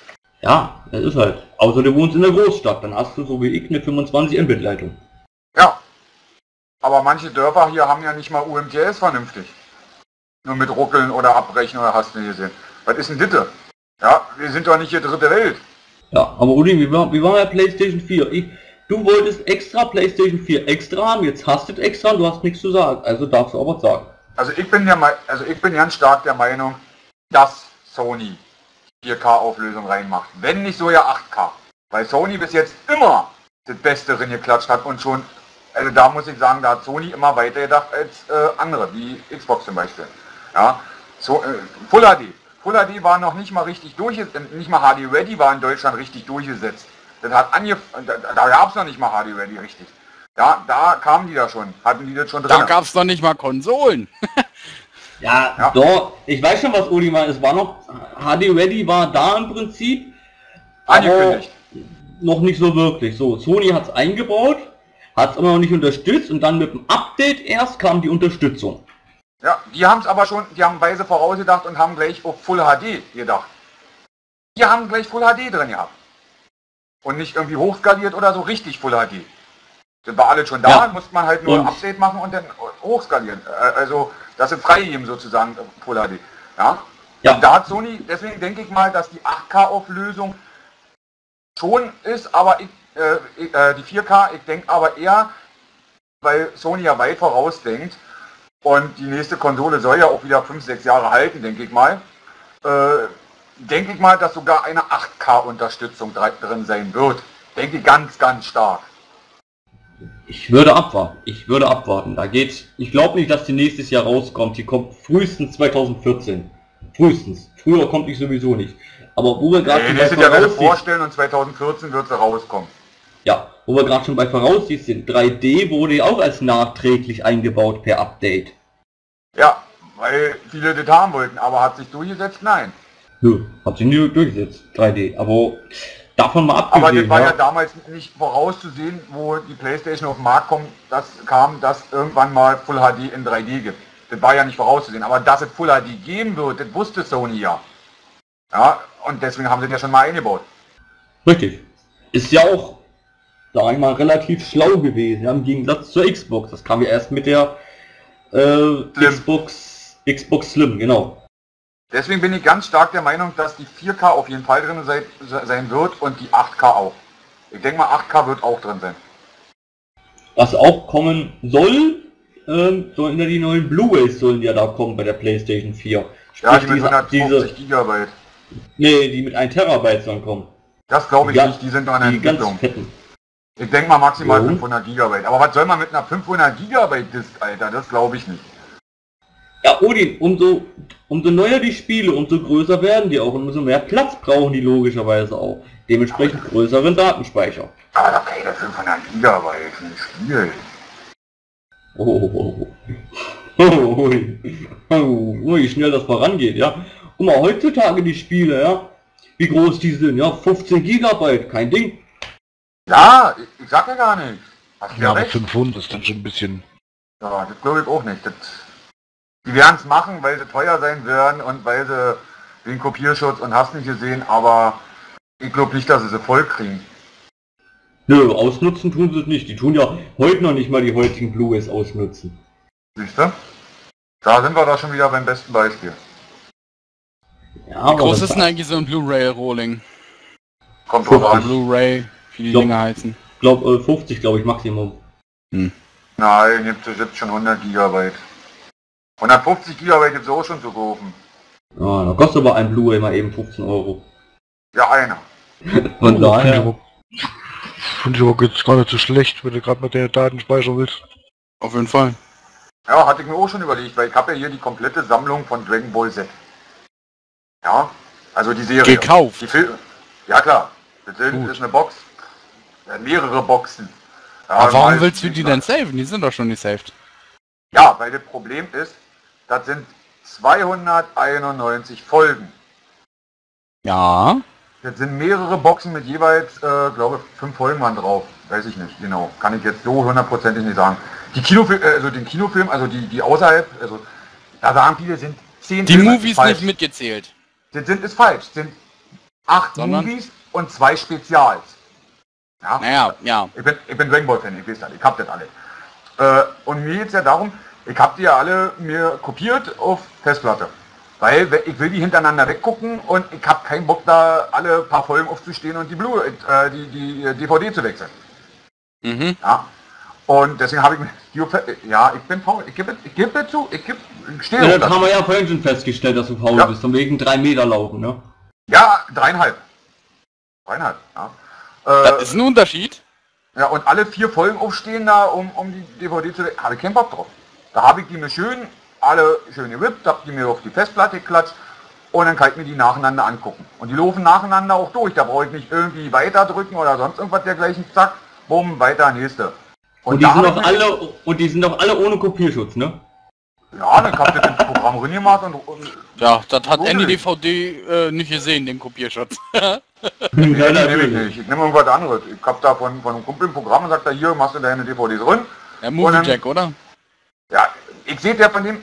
Ja, das ist halt. Außer du wohnst in der Großstadt, dann hast du so wie ich eine 25 Mbit Leitung. Ja, aber manche Dörfer hier haben ja nicht mal UMTS vernünftig. Nur mit Ruckeln oder Abbrechen oder hast du nicht gesehen. Was ist denn Ditte? Ja, wir sind doch nicht hier dritte Welt. Ja, aber Uli, wie war ja PlayStation 4? Du wolltest extra PlayStation 4 extra haben, jetzt hast du es extra und du hast nichts zu sagen, also darfst du aber was sagen. Also ich bin ganz stark der Meinung, dass Sony 4K-Auflösung reinmacht. Wenn nicht so ja 8K. Weil Sony bis jetzt immer das Beste drin geklatscht hat und schon, also da muss ich sagen, da hat Sony immer weiter gedacht als andere, wie Xbox zum Beispiel. Ja, so, Full HD. Full HD war noch nicht mal richtig durchgesetzt, nicht mal HD Ready war in Deutschland richtig durchgesetzt. Das hat da gab es noch nicht mal HD Ready richtig. Da kamen die da schon, hatten die das schon drin. Da gab es noch nicht mal Konsolen. Ja, doch, ich weiß schon, was Uli meint, es war noch, HD Ready war da im Prinzip, aber noch nicht so wirklich. So, Sony hat es eingebaut, hat es aber noch nicht unterstützt und dann mit dem Update erst kam die Unterstützung. Ja, die haben es aber schon, die haben weise vorausgedacht und haben gleich auf Full HD gedacht. Die haben gleich Full HD drin gehabt. Und nicht irgendwie hochskaliert oder so, richtig Full HD. Das war alles schon da, musste man halt nur ein Update machen und dann hochskalieren. Also, das ist freigegeben sozusagen, Full HD. Ja? Ja. Und da hat Sony, deswegen denke ich mal, dass die 8K-Auflösung schon ist, aber die 4K, ich denke aber eher, weil Sony ja weit vorausdenkt und die nächste Konsole soll ja auch wieder 5-6 Jahre halten, denke ich mal, dass sogar eine 8K-Unterstützung drin sein wird. Denke ich ganz, ganz stark. Ich würde abwarten. Da geht's. Ich glaube nicht, dass die nächstes Jahr rauskommt. Die kommt frühestens 2014. Frühestens. Früher kommt ich sowieso nicht. Aber wo wir gerade vorstellen und 2014 wird sie rauskommen. Ja, wo wir gerade schon bei Voraussicht sind. 3D wurde ja auch als nachträglich eingebaut per Update. Ja, weil viele das haben wollten, aber hat sich durchgesetzt? Nein. Nö, hat sich nie durchgesetzt, 3D. Aber davon mal abgesehen. Aber das war ja damals nicht vorauszusehen, wo die PlayStation auf den Markt kam, dass irgendwann mal Full HD in 3D gibt. Das war ja nicht vorauszusehen. Aber dass es Full HD geben wird, das wusste Sony ja. Ja, und deswegen haben sie das ja schon mal eingebaut. Richtig. Ist ja auch, sag ich mal, relativ schlau gewesen, ja, im Gegensatz zur Xbox. Das kam ja erst mit der Xbox Slim, genau. Deswegen bin ich ganz stark der Meinung, dass die 4K auf jeden Fall drin sein wird und die 8K auch. Ich denke mal 8K wird auch drin sein. Was auch kommen soll, sollen ja die neuen Blu-rays sollen ja da kommen bei der PlayStation 4. Sprich, ja, die mit 150 Gigabyte. Nee, die mit 1 Terabyte sollen kommen. Das glaube ich nicht, die sind noch in der Entwicklung. Ich denke mal maximal 500 Gigabyte. Aber was soll man mit einer 500 Gigabyte Disk, Alter? Das glaube ich nicht. Ja, Odin, umso neuer die Spiele, umso größer werden die auch und umso mehr Platz brauchen die logischerweise auch. Dementsprechend größeren Datenspeicher. Aber keine 500 Gigabyte für ein Spiel. Wie schnell das vorangeht, ja. Guck mal, heutzutage die Spiele, ja, wie groß die sind, ja, 15 Gigabyte, kein Ding. Ja, ich sag ja gar nicht. Ja, aber 500 ist dann schon ein bisschen... Ja, das glaube ich auch nicht. Die werden es machen, weil sie teuer sein werden und weil sie den Kopierschutz und hast nicht gesehen, aber ich glaube nicht, dass sie voll kriegen. Nö, ausnutzen tun sie es nicht. Die tun ja heute noch nicht mal die heutigen Blu-rays ausnutzen. Siehst du? Da sind wir da schon wieder beim besten Beispiel. Ja, wie groß ist denn eigentlich so ein Blu-ray-Rolling? Kommt drauf an. Blu-ray, wie die Dinger heißen. Ich glaube 50, glaube ich, Maximum. Nein, gibt schon 100 Gigabyte. 150 Gigabyte gibt es auch schon zu kaufen. Ja, da kostet aber ein Blu-ray mal eben 15 Euro. Ja, einer. Von daher... Finde ich aber jetzt gar nicht so schlecht, wenn du gerade mit der Datenspeicher willst. Auf jeden Fall. Ja, hatte ich mir auch schon überlegt, weil ich habe ja hier die komplette Sammlung von Dragon Ball Z. Ja, also die Serie. Gekauft. Die ja klar, das ist eine Box. Mehrere Boxen. Ja, aber warum willst du die denn saven? Die sind doch schon nicht saved. Ja, weil das Problem ist, das sind 291 Folgen. Ja. Jetzt sind mehrere Boxen mit jeweils, glaube 5 Folgen waren drauf. Weiß ich nicht, genau. Kann ich jetzt so hundertprozentig nicht sagen. Die Kinofilm, also die außerhalb, also da sagen viele, sind 10 Die Filme, Movies nicht mitgezählt. Das ist falsch. Das sind 8 Movies und 2 Spezials. Ja? Naja, ja. Ich bin Dragon Ball Fan, ich weiß das, ich hab das alle. Und mir geht es ja darum, ich habe die ja alle mir kopiert auf Festplatte. Weil ich will die hintereinander weggucken und ich habe keinen Bock, da alle paar Folgen aufzustehen und die DVD zu wechseln. Mhm. Ja. Und deswegen habe ich mir ja, ich bin faul, ich gebe zu, ich stehe Ja, auf das das. haben wir ja vorhin schon festgestellt, dass du faul Ja. bist, von wegen 3 Meter laufen, ne? Ja, 3,5. 3,5, ja. Das ist ein Unterschied. Ja, und alle 4 Folgen aufstehen da, um die DVD zu... Habe ich keinen Bock drauf. Da habe ich die mir alle schön gerippt, habe die mir auf die Festplatte geklatscht und dann kann ich mir die nacheinander angucken. Und die laufen nacheinander auch durch, da brauche ich nicht irgendwie weiter drücken oder sonst irgendwas dergleichen. Zack, bumm, weiter, nächste. Und die da sind hab doch ich mir- alle, und die sind doch alle ohne Kopierschutz, ne? Ja, dann habe ich das Programm drin gemacht und Ja, das hat Logisch. Andy DVD nicht gesehen, den Kopierschutz. Ja, nee, nehme ich natürlich. nicht. Ich nehme irgendwas anderes. Ich habe da von einem Kumpel ein Programm und sagt, da hier machst du deine DVD drin. Der Und Movie dann- Jack, oder? Ja, ich sehe ja von dem,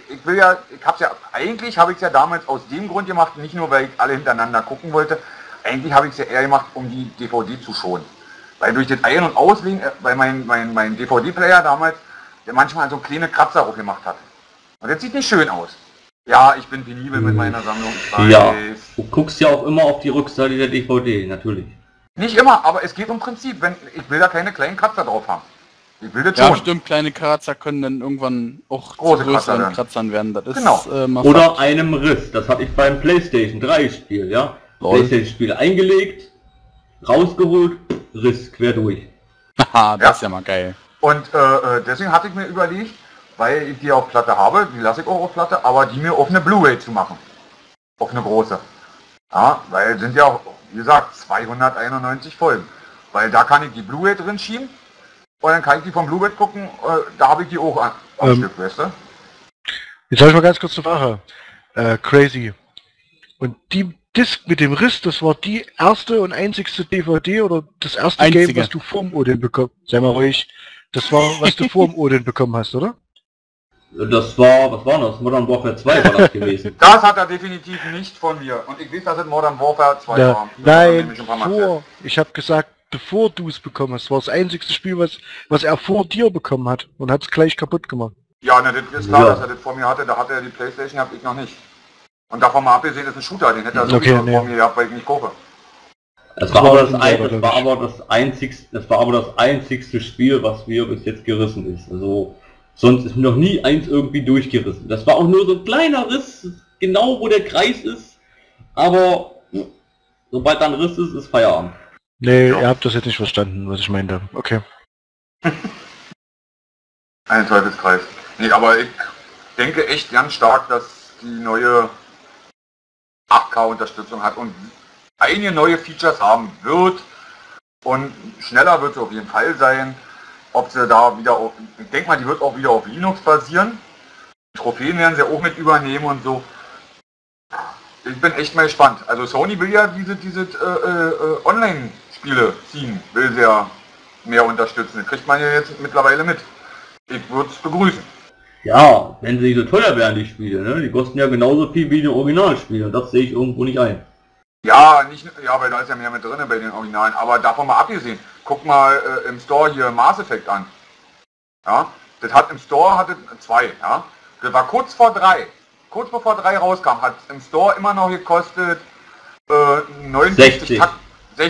eigentlich habe ich es ja damals aus dem Grund gemacht, nicht nur weil ich alle hintereinander gucken wollte, eigentlich habe ich es ja eher gemacht, um die DVD zu schonen. Weil durch das Ein- und Auslegen, weil mein DVD-Player damals, der manchmal so kleine Kratzer auch gemacht hat. Und das sieht nicht schön aus. Ja, ich bin penibel mit meiner Sammlung. Ich weiß. Ja, du guckst ja auch immer auf die Rückseite der DVD, natürlich. Nicht immer, aber es geht um Prinzip. Ich will da keine kleinen Kratzer drauf haben. Ich will das Ja, schon. stimmt, kleine Kratzer können dann irgendwann auch Große zu größeren Kratzer Kratzern werden. Das ist Genau. mal Oder Fakt. einem Riss, das hatte ich beim PlayStation 3 Spiel, ja? Lol. PlayStation Spiel eingelegt, rausgeholt, Riss quer durch. Haha, das Ja. ist ja mal geil. Und deswegen hatte ich mir überlegt, weil ich die auf Platte habe, die lasse ich auch auf Platte, aber die mir auf eine Blu-ray zu machen. Auf eine große. Ja, weil sind ja auch, wie gesagt, 291 Folgen. Weil da kann ich die Blu-ray drin schieben und dann kann ich die vom Blu-ray gucken, da habe ich die auch am Stück, weißt du? Jetzt habe ich mal ganz kurz eine Frage. Crazy. Und die Disc mit dem Riss, das war die erste und einzigste DVD oder das erste Einzige. Game, was du vorm Odin bekommen hast? Sei mal ruhig. Das war, was du vorm Odin bekommen hast, oder? Das war, was war das? Modern Warfare 2 war das gewesen. Das hat er definitiv nicht von mir. Und ich weiß, dass es Modern Warfare 2 Ja, war. Das hat er nämlich nein, schon ein paar Mal vor. Ich habe gesagt, bevor du es bekommen hast. War das einzigste Spiel, was er vor dir bekommen hat und hat es gleich kaputt gemacht. Ja, ne, das ist klar, Ja. dass er das vor mir hatte. Da hatte er die Playstation, hab ich noch nicht. Und davon mal abgesehen, ist ein Shooter, den hätte er Okay, sowieso nee. vor mir gehabt, weil ich nicht kaufe. Das war aber das einzigste Spiel, was mir bis jetzt gerissen ist. Also sonst ist mir noch nie eins irgendwie durchgerissen. Das war auch nur so ein kleiner Riss, genau wo der Kreis ist. Aber sobald dann Riss ist, ist Feierabend. Nee, Ja. ihr habt das jetzt nicht verstanden, was ich meinte. Okay. Ein Teufelskreis. Nee, aber ich denke echt ganz stark, dass die neue 8K-Unterstützung hat und einige neue Features haben wird. Und schneller wird sie auf jeden Fall sein. Ob sie da wieder auf, ich denke mal, die wird auch wieder auf Linux basieren. Trophäen werden sie auch mit übernehmen und so. Ich bin echt mal gespannt. Also Sony will ja diese Online-Spiele ziehen, will sie ja mehr unterstützen. Das kriegt man ja jetzt mittlerweile mit. Ich würde es begrüßen. Ja, wenn sie so teuer wären, die Spiele, ne? Die kosten ja genauso viel wie die Originalspiele. Und das sehe ich irgendwo nicht ein. Ja, ja, weil da ist ja mehr mit drin bei den Originalen. Aber davon mal abgesehen, guck mal im Store hier Mass Effect an. Ja, das hat im Store hatte 2, ja. Das war kurz vor 3. Kurz bevor 3 rauskam, hat im Store immer noch gekostet 59 Tack,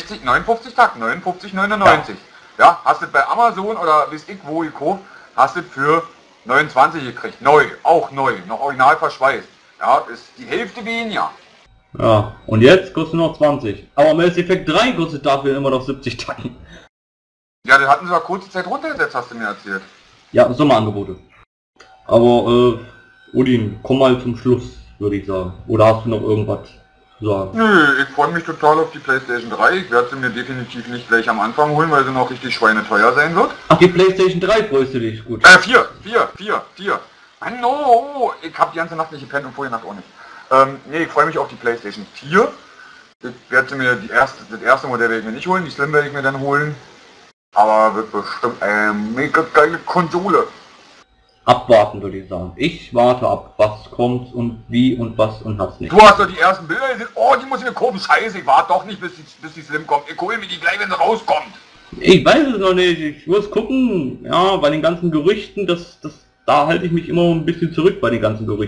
59,99. Ja, hast du bei Amazon oder bis ich wo gekauft, hast du für 29 gekriegt. Neu, auch neu, noch original verschweißt. Ja, ist die Hälfte weniger. Ja, und jetzt kostet noch 20. Aber Mass Effect 3 kostet dafür immer noch 70 Tacken. Ja, das hatten sie ja kurze Zeit runtergesetzt, hast du mir erzählt. Ja, Sommerangebote. Aber, Odin, komm mal zum Schluss, würde ich sagen. Oder hast du noch irgendwas zu sagen? Nö, ich freue mich total auf die Playstation 3. Ich werde sie mir definitiv nicht gleich am Anfang holen, weil sie noch richtig schweineteuer sein wird. Ach, die PlayStation 3 freust du dich, gut. 4. Mann, no, ich habe die ganze Nacht nicht gepennt und vorher Nacht auch nicht. Nee, ich freue mich auf die Playstation 4. Ich werde sie mir das erste Modell werde ich mir nicht holen, die Slim werde ich mir dann holen. Aber wird bestimmt eine mega geile Konsole. Abwarten, würde ich sagen. Ich warte ab, was kommt und wie und was und hast nicht. Du hast doch die ersten Bilder gesehen, oh, die muss ich mir kaufen, scheiße, ich warte doch nicht, bis die Slim kommt. Ich hole mir die gleich, wenn sie rauskommt. Ich weiß es noch nicht, ich muss gucken. Ja, bei den ganzen Gerüchten, da halte ich mich immer ein bisschen zurück bei den ganzen Gerüchten.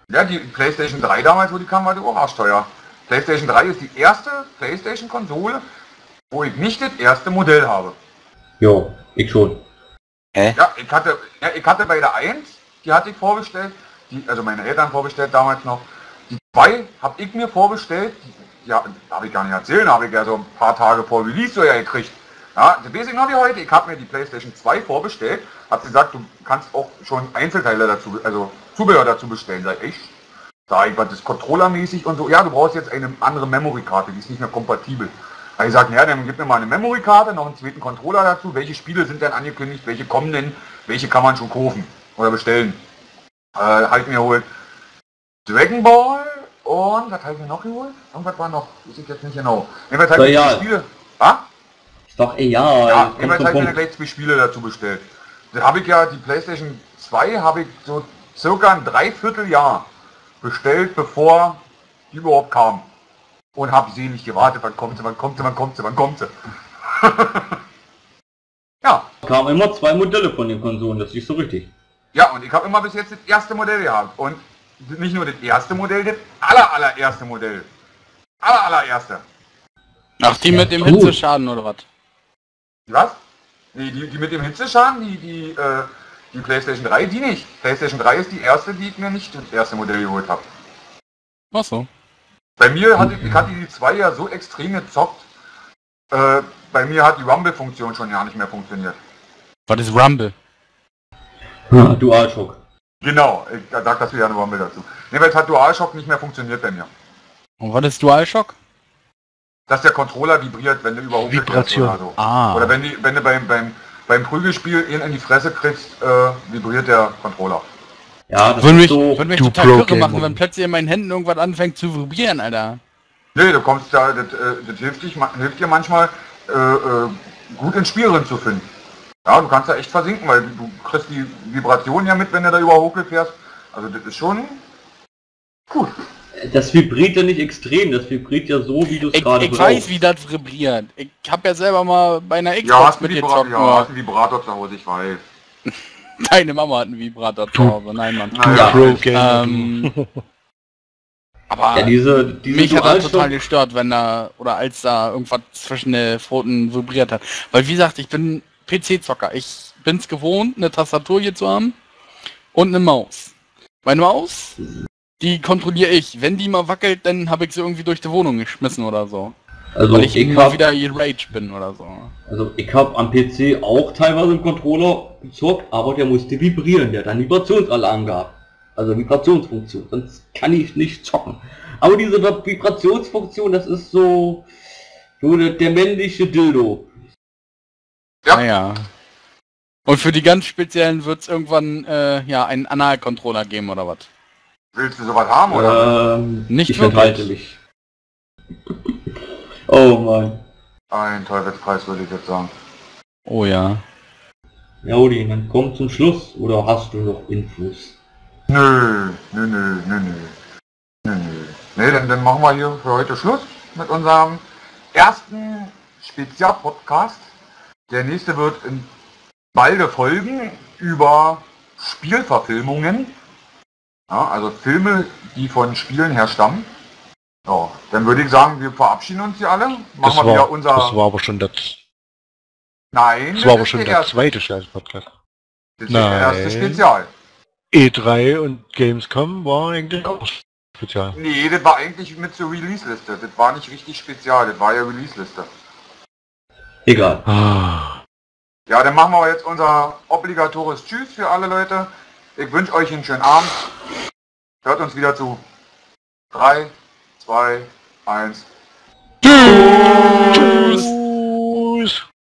Ja, die PlayStation 3 damals, wo die kam, war die auch arschteuer. PlayStation 3 ist die erste PlayStation-Konsole, wo ich nicht das erste Modell habe. Jo, ich schon. Ja, ich hatte bei der 1, die hatte ich vorbestellt, also meine Eltern vorbestellt damals noch. Die 2 habe ich mir vorbestellt, ja, habe ich gar nicht erzählen, habe ich ja so ein paar Tage vor Release so ja gekriegt. Ja, das weiß ich noch wie heute, ich habe mir die PlayStation 2 vorbestellt, habe gesagt, du kannst auch schon Einzelteile dazu, also Zubehör dazu bestellen, sag ich. Sag ich, was ist controllermäßig und so, ja, du brauchst jetzt eine andere Memory-Karte, die ist nicht mehr kompatibel. Da ich gesagt, ja, dann gib mir mal eine Memory-Karte, noch einen zweiten Controller dazu, welche Spiele sind denn angekündigt, welche kommen denn, welche kann man schon kaufen oder bestellen. Halt mir geholt Dragon Ball und, was habe ich mir noch geholt? Irgendwas war noch, weiß ich jetzt nicht genau. Jedenfalls halt Ja. die Spiele. Ah? Ist doch egal. Ja, kommt jedenfalls zum habe ich mir Punkt. gleich 2 Spiele dazu bestellt. Da habe ich ja, die PlayStation 2 habe ich so circa ein Dreivierteljahr bestellt, bevor die überhaupt kam. Und habe sehnlich gewartet, wann kommt sie, wann kommt sie, wann kommt sie, wann kommt sie. Ja, Kamen immer 2 Modelle von den Konsolen, das ist so richtig. ja, und ich habe immer bis jetzt das erste Modell gehabt. Und nicht nur das erste Modell, das allererste Modell. Allererste. Ach, die mit dem gut. Hitzeschaden oder was? Was? Nee, die mit dem Hitzeschaden, die PlayStation 3, die nicht. PlayStation 3 ist die erste, die ich mir nicht das erste Modell geholt habe. Ach so. Bei mir hatte die 2 ja so extrem gezockt, bei mir hat die Rumble-Funktion schon gar nicht mehr funktioniert. Was ist Rumble? DualShock. Genau, ich sag das wieder eine Rumble dazu. Jedenfalls hat DualShock nicht mehr funktioniert bei mir. Und was ist DualShock? Dass der Controller vibriert, wenn du überrumpelt wirst Vibration. oder so. Ah. Oder wenn du beim Prügelspiel ihn in die Fresse kriegst, vibriert der Controller. Ja, das Würde ist mich, so. würde mich du total Pro kirre machen, Gamer. wenn plötzlich in meinen Händen irgendwas anfängt zu vibrieren, Alter. Nee, du kommst da, das hilft dir manchmal, gut ins Spiel drin zu finden. Ja, du kannst da echt versinken, weil du kriegst die Vibration ja mit, wenn du da über Hochel fährst. Also das ist schon gut. Das vibriert ja nicht extrem, das vibriert ja so, wie du es Ich gerade weiß, wie das vibriert. Ich hab ja selber mal bei einer Ja, Xbox hast mit einen dir Vibrator, zockt. ja, hast einen Vibrator zu Hause, ich weiß. Deine Mama hat einen Vibrator zu Hause. Nein, Mann. Naja, Pro Gamer. Aber Ja, diese mich hat das DualShock- total gestört, wenn da, oder als da irgendwas zwischen den Pfoten vibriert hat. Weil wie gesagt, ich bin PC-Zocker. Ich bin's gewohnt, eine Tastatur hier zu haben und eine Maus. Meine Maus, die kontrolliere ich. Wenn die mal wackelt, dann habe ich sie irgendwie durch die Wohnung geschmissen oder so. Also Weil ich ich immer hab, wieder geraged bin oder so. also ich habe am PC auch teilweise einen Controller gezockt, aber der musste vibrieren, der hat einen Vibrationsalarm gehabt. Also Vibrationsfunktion, sonst kann ich nicht zocken. Aber diese Vibrationsfunktion, das ist so der männliche Dildo. Ja. Naja. Und für die ganz speziellen wird es irgendwann ja einen Analcontroller geben oder was? Willst du sowas haben, oder? Nicht ich wirklich. enthalte mich. Oh Mann. Ein Teufelspreis würde ich jetzt sagen. Oh ja. Ja, Uli, dann komm zum Schluss, oder hast du noch Infos? Nö. Nee, dann machen wir hier für heute Schluss mit unserem ersten Spezialpodcast. Der nächste wird in balde folgen über Spielverfilmungen. Ja, also Filme, die von Spielen her stammen. Ja, dann würde ich sagen, wir verabschieden uns hier alle. Das Machen wir wieder war, unser... das war aber schon das, Nein, das war aber ist schon der der erste, zweite Scheiß-Podcast. das ist der erste Nein. Spezial. E3 und Gamescom war eigentlich auch spezial. Nee, das war eigentlich mit zur Release-Liste. Das war nicht richtig spezial, das war ja Release-Liste. Egal. Ah. Ja, dann machen wir jetzt unser obligatorisches Tschüss für alle Leute. Ich wünsche euch einen schönen Abend. Hört uns wieder zu. 3, 2, 1. Tschüss.